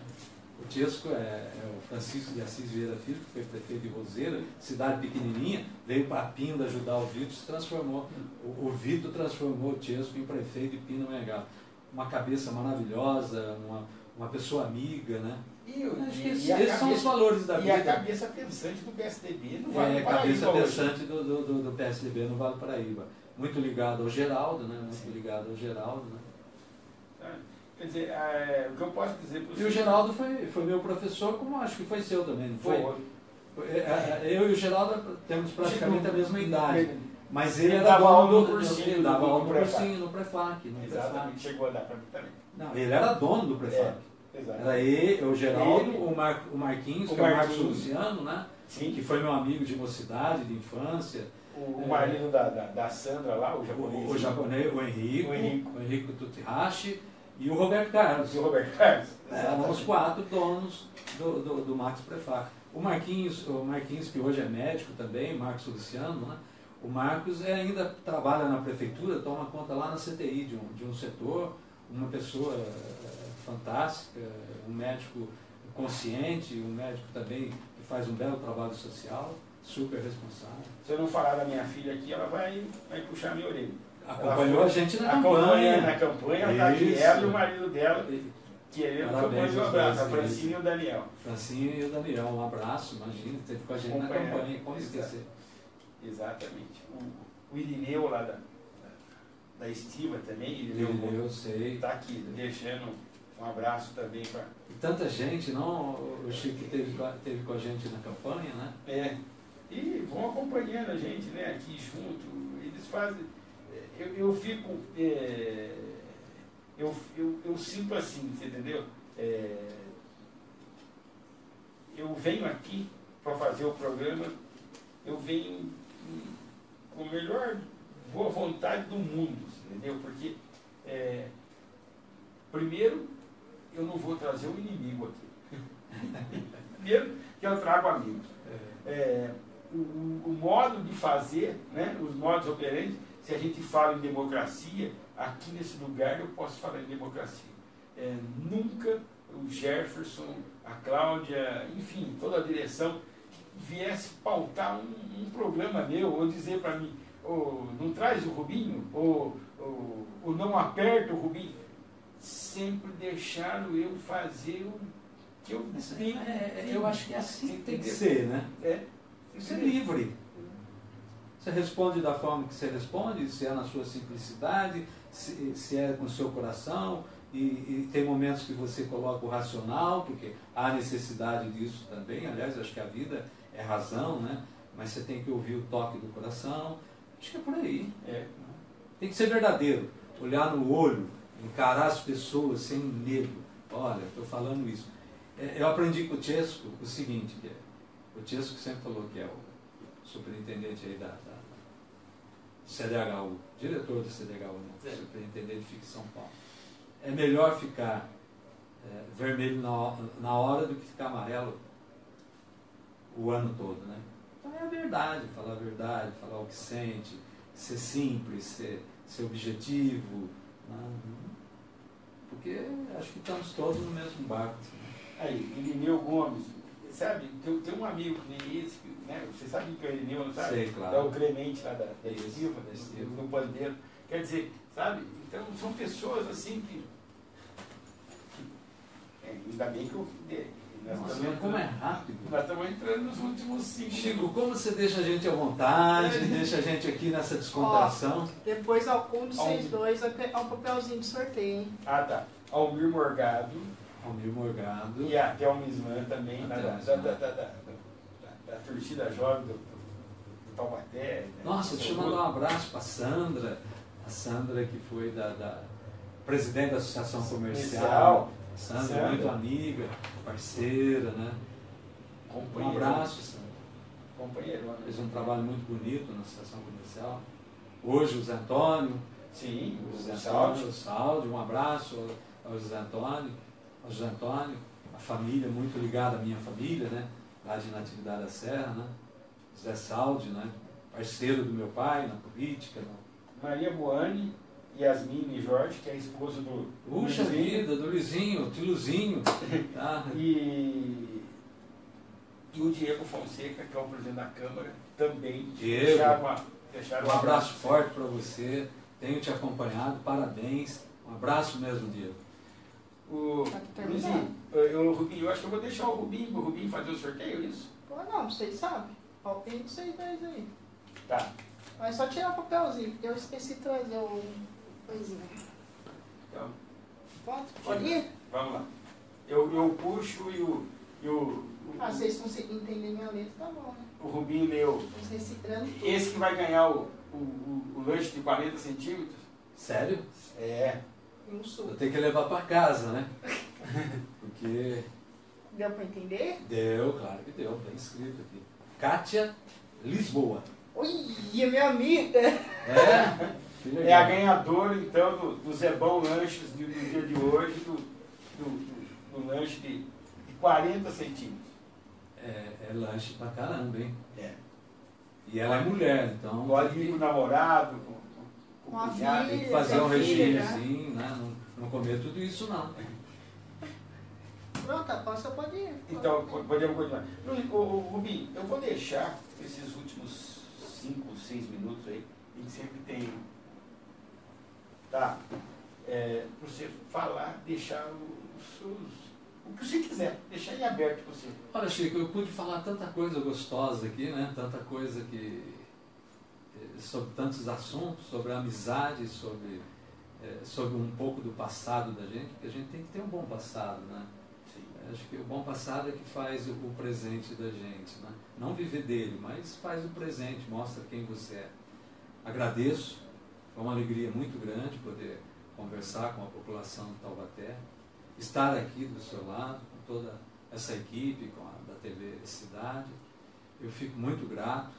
O Chesco é, é o Francisco de Assis Vieira Filho, que foi prefeito de Roseira, cidade pequenininha, veio para Pinda ajudar o Vitor, se transformou. O, o Vitor transformou o Chesco em prefeito de Pindamonhangaba. Uma cabeça maravilhosa, uma, uma pessoa amiga, né? E, o- Acho e- que esses, e a esses são os cabeça- valores da E a vida. cabeça pensante do P S D B não vai É, para cabeça hoje. pensante do, do, do, do P S D B no Vale do Paraíba. Muito ligado ao Geraldo, né? Muito Sim. ligado ao Geraldo, né? Sabe? Quer dizer, é, o que eu posso dizer para você... E o Geraldo foi, foi meu professor, como acho que foi seu também, não foi? Foi. Foi, é, é, Eu e o Geraldo temos praticamente a mesma idade. Mas ele, Ele era dava aula dono no do cursinho ele do- dava do aula no Prefac. cursinho, no Prefac. No Exatamente, Prefac. chegou a dar para mim também. Não, ele era dono do Prefac. É. Exato. Era ele, o Geraldo, Ele, o, Mar, o Marquinhos, o que é o Marcos Marquinhos. Luciano, né? Sim. Que foi meu amigo de mocidade, de infância. O, É. o marido da, da, da Sandra lá, o japonês. O, o japonês, o Henrico, O Henrico. o Henrico Tutihashi e o Roberto Carlos. E o Roberto Carlos. É, eram os quatro donos do, do, do Max Prefac. O Marquinhos, o Marquinhos, que hoje é médico também, Marcos Luciano, né? O Marcos é, ainda trabalha na prefeitura, toma conta lá na C T I de um, de um setor, uma pessoa é, fantástica, um médico consciente, um médico também que faz um belo trabalho social, super responsável. Se eu não falar da minha filha aqui, ela vai, vai puxar minha orelha. Acompanhou a gente na Acompanha campanha. na campanha, ela tá aqui, Isso. ela e o marido dela, querendo que eu Parabéns mande um aos abraço, a dois, Francine e o Daniel. Francinho e o Daniel, um abraço, imagina, esteve com a gente na Acompanha, campanha, como exato. esquecer. Exatamente. O, o Irineu lá da, da, da Estiva também, Eu, Irineu eu sei. está aqui, deixando um abraço também para... E tanta gente, não? O Chico teve, com a- teve com a gente na campanha, né? É, e vão acompanhando a gente, né, aqui junto, eles fazem... Eu, eu fico... é, eu, eu, eu sinto assim, você entendeu? É, eu venho aqui para fazer o programa, eu venho hum, com a melhor boa vontade do mundo, entendeu? Porque, é, primeiro, eu não vou trazer um inimigo aqui. Primeiro, que eu trago amigos. É, o, o- o modo de fazer, né, os modos operantes, se a gente fala em democracia, aqui nesse lugar eu posso falar em democracia. É, nunca o Jefferson, a Cláudia, enfim, toda a direção viesse pautar um, um programa meu, ou dizer para mim, ou não traz o Rubinho, ou, ou, ou não aperta o Rubinho. Sempre deixaram eu fazer o que eu Mas, tenho. é, é, eu acho que é assim que tem que Entendeu? ser, né? É, Você é livre. Você responde da forma que você responde, se é na sua simplicidade, se, se é com o seu coração, e, e tem momentos que você coloca o racional, porque há necessidade disso também. Aliás, acho que a vida é razão, né? Mas você tem que ouvir o toque do coração. Acho que é por aí. é. Tem que ser verdadeiro, olhar no olho, encarar as pessoas sem medo. Olha, estou falando isso. É, Eu aprendi com o Chesco o seguinte, que é, o Chesco sempre falou que é o superintendente aí da, da C D H U, diretor do C D H U, né? Superintendente fica em São Paulo. É melhor ficar é, vermelho na, ho- na hora do que ficar amarelo o ano todo, né? Então é a verdade, falar a verdade, falar o que sente, ser simples, ser, ser objetivo, né? Porque acho que estamos todos no mesmo barco. Assim, né? Aí, Irineu Gomes, sabe, tem, tem um amigo que nem esse, que, né? Você sabe que é o Irineu, não sabe? Sei, claro. É o Clemente lá da, da Isso, Estiva, da Estiva. do, do Pandeiro. Quer dizer, sabe? Então são pessoas assim que. que é, ainda bem que eu. é, nós Nossa, estamos mas como é entrando- rápido. Nós estamos entrando nos últimos cinco. Chico, como você deixa a gente à vontade, deixa a gente aqui nessa descontração. Depois, algum de vocês Algum. dois, é um papelzinho de sorteio, hein? Ah, tá. Almir Morgado Almir Morgado. e a Thelma Isman também, A da, da, Thelma da, Isman. da, da, da, da torcida jovem do, do, do Taubaté. né? Nossa, deixa eu mandar um abraço para a Sandra. A Sandra que foi da, da presidente da Associação Comercial. Comercial. A Sandra, Sandra. muito amiga, parceira, né? Um Companheiro. abraço, Sandra. Companheiro. Fez um trabalho muito bonito na Associação Comercial. Hoje o Zé Antônio, Sim, o o José Salve. Antônio, o Saldi, um abraço ao José Antônio, ao José Antônio, a família muito ligada à minha família, né? Lá de Natividade da Serra, né? José Saldi, né? Parceiro do meu pai na política. No... Maria Boane, Yasmine Jorge, que é a esposa do Puxa Luizinho. vida, do Luizinho, Tiluzinho. Tá? E, e o Diego Fonseca, que é o presidente da Câmara, também Diego. deixaram, uma, deixaram Um abraço forte para você, tenho te acompanhado, parabéns. Um abraço mesmo, Diego. O Tá terminando. Luizinho, eu, eu, Rubinho, eu acho que eu vou deixar o Rubinho, o Rubinho fazer o sorteio, é isso? Pô, não, vocês sabem. Palpite de vocês dois aí. Tá. Mas só tirar o papelzinho, porque eu esqueci de trazer o coisinha. Então, Pode? Pode ir? vamos lá. Eu, eu puxo e o, e o, o, Ah, vocês conseguem entender minha letra, tá bom, né? o Rubinho leu. Vocês reciclando tudo. Esse que vai ganhar o, o, o, o lanche de quarenta centímetros? Sério? É. E um suco. Eu tenho que levar para casa, né? porque... Deu para entender? Deu, claro que deu, bem escrito aqui. Kátia Lisboa. Oi, minha amiga! É, que legal. É a ganhadora, então, do, do Zebão Lanches do, do dia de hoje, do, do, do, do lanche de, de quarenta centímetros. É, é lanche pra caramba, hein? É. E ela é mulher, então Pode tem ir que, com o namorado, com, com, Com com a o cunhado. tem que filha. fazer um Tem filha, regimezinho, né? Não, não comer tudo isso, não. Pronto, a pança pode ir. Então, podemos continuar. Ô, ô, Rubinho, eu vou deixar esses últimos cinco, seis minutos aí, a gente sempre tem, tá? É, para você falar, deixar os seus, o que você quiser, deixar em aberto para você. Olha, Chico, eu pude falar tanta coisa gostosa aqui, né? Tanta coisa que... sobre tantos assuntos, sobre a amizade, sobre, é, sobre um pouco do passado da gente, porque a gente tem que ter um bom passado, né? Sim. Acho que o bom passado é que faz o, o presente da gente, né? Não viver dele, mas faz o presente, mostra quem você é. Agradeço, foi uma alegria muito grande poder conversar com a população de Taubaté, estar aqui do seu lado, com toda essa equipe, com a da T V Cidade. Eu fico muito grato,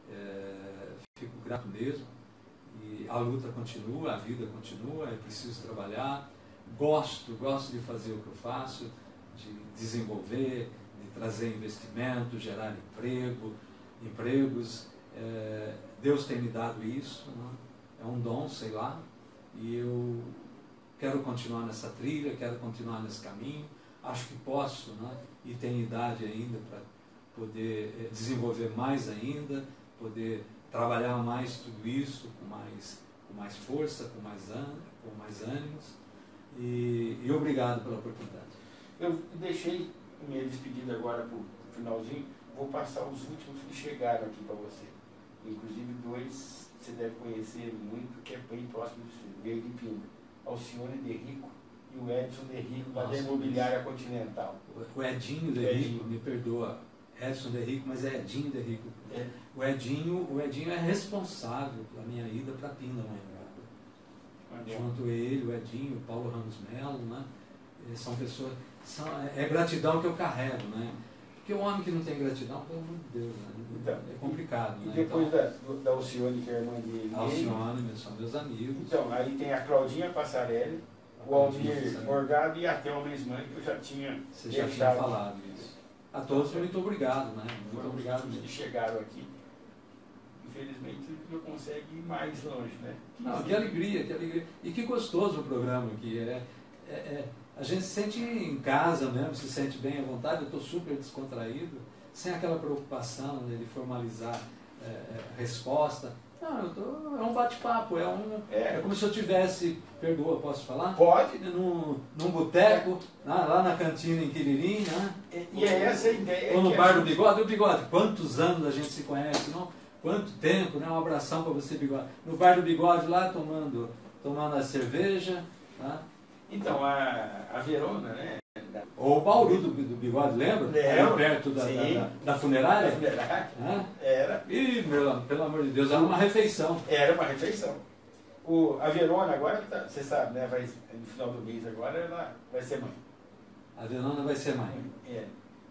é, fico grato mesmo, e a luta continua, a vida continua, é preciso trabalhar, gosto, gosto de fazer o que eu faço, de desenvolver, de trazer investimento, gerar emprego, empregos. É, Deus tem me dado isso, né? É um dom, sei lá, e eu quero continuar nessa trilha, quero continuar nesse caminho, acho que posso, né? E tenho idade ainda para poder é, desenvolver mais ainda, poder trabalhar mais tudo isso com mais, com mais força, com mais, ânimo, com mais ânimos, e, e obrigado pela oportunidade. Eu deixei minha despedida agora para o finalzinho, vou passar os últimos que chegaram aqui para você. Inclusive dois você deve conhecer muito, que é bem próximo de você, veio de Pinda. Alcione de Rico e o Edson de Rico, da Imobiliária Continental. O Edinho de Rico, me perdoa, Edson de Rico, mas é Edinho de Rico. É. O Edinho, o Edinho é responsável pela minha ida para Pindamonhangaba. Junto ele, o Edinho, o Paulo Ramos Melo, né? São pessoas, são, é gratidão que eu carrego, né? Porque o homem que não tem gratidão, pelo amor de Deus, né? Então, é complicado. E né? depois então, da, da Alcione, que é a irmã dele. Alcione, são meus amigos. Então, aí tem a Claudinha Passarelli, o Almir Morgado e a Thelma Ismani, que eu já tinha Você já tinha falado isso. A todos, muito obrigado, né? Muito Foram obrigado os mesmo. que chegaram aqui. Infelizmente, não consegue ir mais longe, né? Não, que alegria, que alegria. E que gostoso o programa aqui. É, é, é, a gente se sente em casa mesmo, se sente bem à vontade. Eu estou super descontraído, sem aquela preocupação, né, de formalizar é, é, resposta. Não, eu tô, é um bate-papo, é, um, É. é como se eu tivesse, perdoa, posso falar? Pode. Num, num boteco, lá, lá na cantina em Quiririm, né? E é essa a ideia. Ou no que bar a do gente- Bigode. O Bigode, quantos anos a gente se conhece, não? Quanto tempo, né? Um abração para você, Bigode. No bar do Bigode lá, tomando, tomando a cerveja, tá? Então, a, a Verona, né? Da, Ou o Bauru do, do Bigode, lembra? Lembro, Ali perto da, sim. da, da, da funerária. da funerária, Hã? era, Ih, meu, pelo amor de Deus, era uma refeição. era uma refeição. O, a Verona agora, tá, você sabe, né? Vai, no final do mês agora, ela vai ser mãe. A Verona vai ser mãe. É.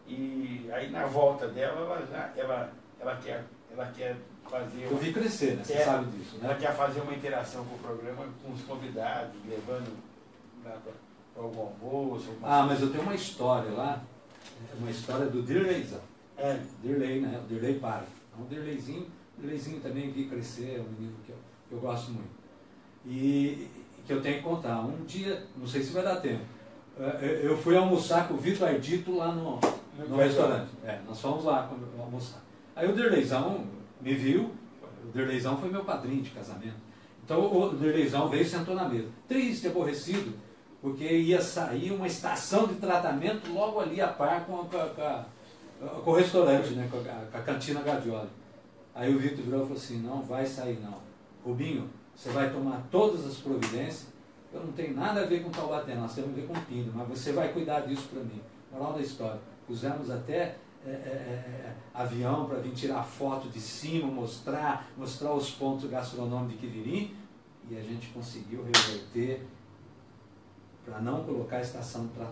E aí na volta dela, ela, já, ela, ela, quer, ela quer fazer. Eu vi crescer, né? Você É. sabe disso, Ela né? quer fazer uma interação com o programa, com os convidados, levando para algum almoço. alguma Ah, mas eu tenho uma história lá, uma história do Dirleizão. É. Dirley, né? O Dirley pai. Um Dirleyzinho, Dirleyzinho também vi crescer, é um menino que eu, que eu gosto muito. E que eu tenho que contar. Um dia, não sei se vai dar tempo, eh, eu fui almoçar com o Vitor Ardito lá no, no restaurante. É, nós fomos lá almoçar. Aí o Dirleyzão me viu, o Dirleyzão foi meu padrinho de casamento. Então o Dirleyzão veio e sentou na mesa. Triste, aborrecido, porque ia sair uma estação de tratamento logo ali a par com, a, com, a, com o restaurante, né, com, a, com a cantina Gadioli. Aí o Vitor virou e falou assim, não vai sair não. Rubinho, você vai tomar todas as providências, eu não tenho nada a ver com Taubaté, nós temos a ver com Pinda, mas você vai cuidar disso para mim. Moral da história, pusemos até é, é, é, avião para vir tirar foto de cima, mostrar, mostrar os pontos gastronômicos de Quiririm, e a gente conseguiu reverter para não colocar a estação de tratamento.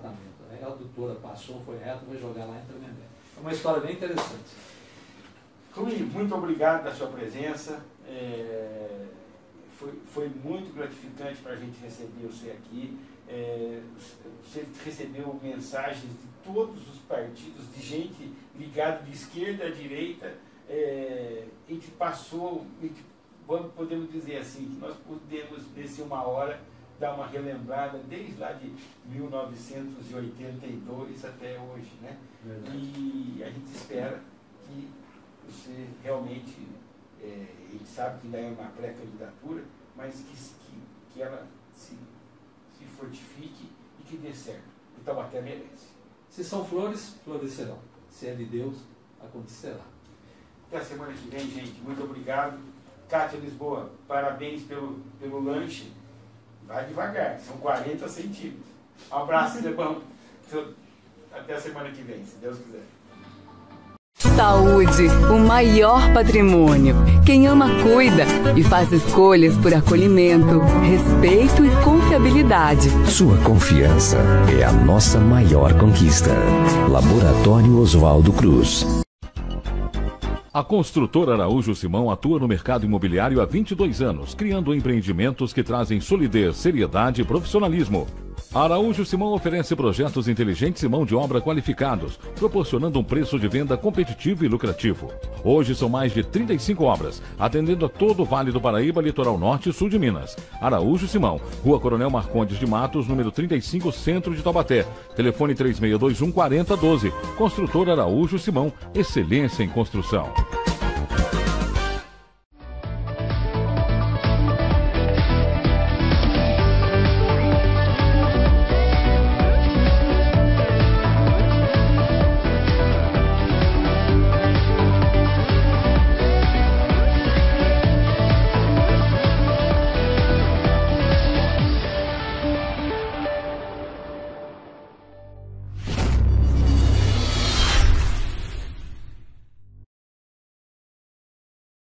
Aí a adutora passou, foi reto, foi jogar lá em Tremembé. É uma história bem interessante. Rui, muito obrigado pela sua presença. É, foi, foi muito gratificante para a gente receber você aqui. É, você recebeu mensagens de todos os partidos, de gente ligada de esquerda à direita. É, a gente passou, a gente, vamos, podemos dizer assim, que nós podemos, nesse uma hora, dar uma relembrada desde lá de mil novecentos e oitenta e dois até hoje, né? Verdade. E a gente espera que você realmente, é, a gente sabe que ainda é uma pré-candidatura, mas que, que, que ela se, se fortifique e que dê certo. O Taubaté merece. Se são flores, florescerão. Se é de Deus, acontecerá. Até a semana que vem, gente. Muito obrigado. Cátia Lisboa, parabéns pelo, pelo lanche. Vai devagar, são quarenta centímetros. Um abraço, Zebão. Até a semana que vem, se Deus quiser. Saúde, o maior patrimônio. Quem ama, cuida e faz escolhas por acolhimento, respeito e confiabilidade. Sua confiança é a nossa maior conquista. Laboratório Oswaldo Cruz. A construtora Araújo Simão atua no mercado imobiliário há vinte e dois anos, criando empreendimentos que trazem solidez, seriedade e profissionalismo. A Araújo Simão oferece projetos inteligentes e mão de obra qualificados, proporcionando um preço de venda competitivo e lucrativo. Hoje são mais de trinta e cinco obras, atendendo a todo o Vale do Paraíba, Litoral Norte e Sul de Minas. Araújo Simão, Rua Coronel Marcondes de Matos, número trinta e cinco, Centro de Taubaté. Telefone três seis dois um, quatro zero um dois. Construtora Araújo Simão, excelência em construção.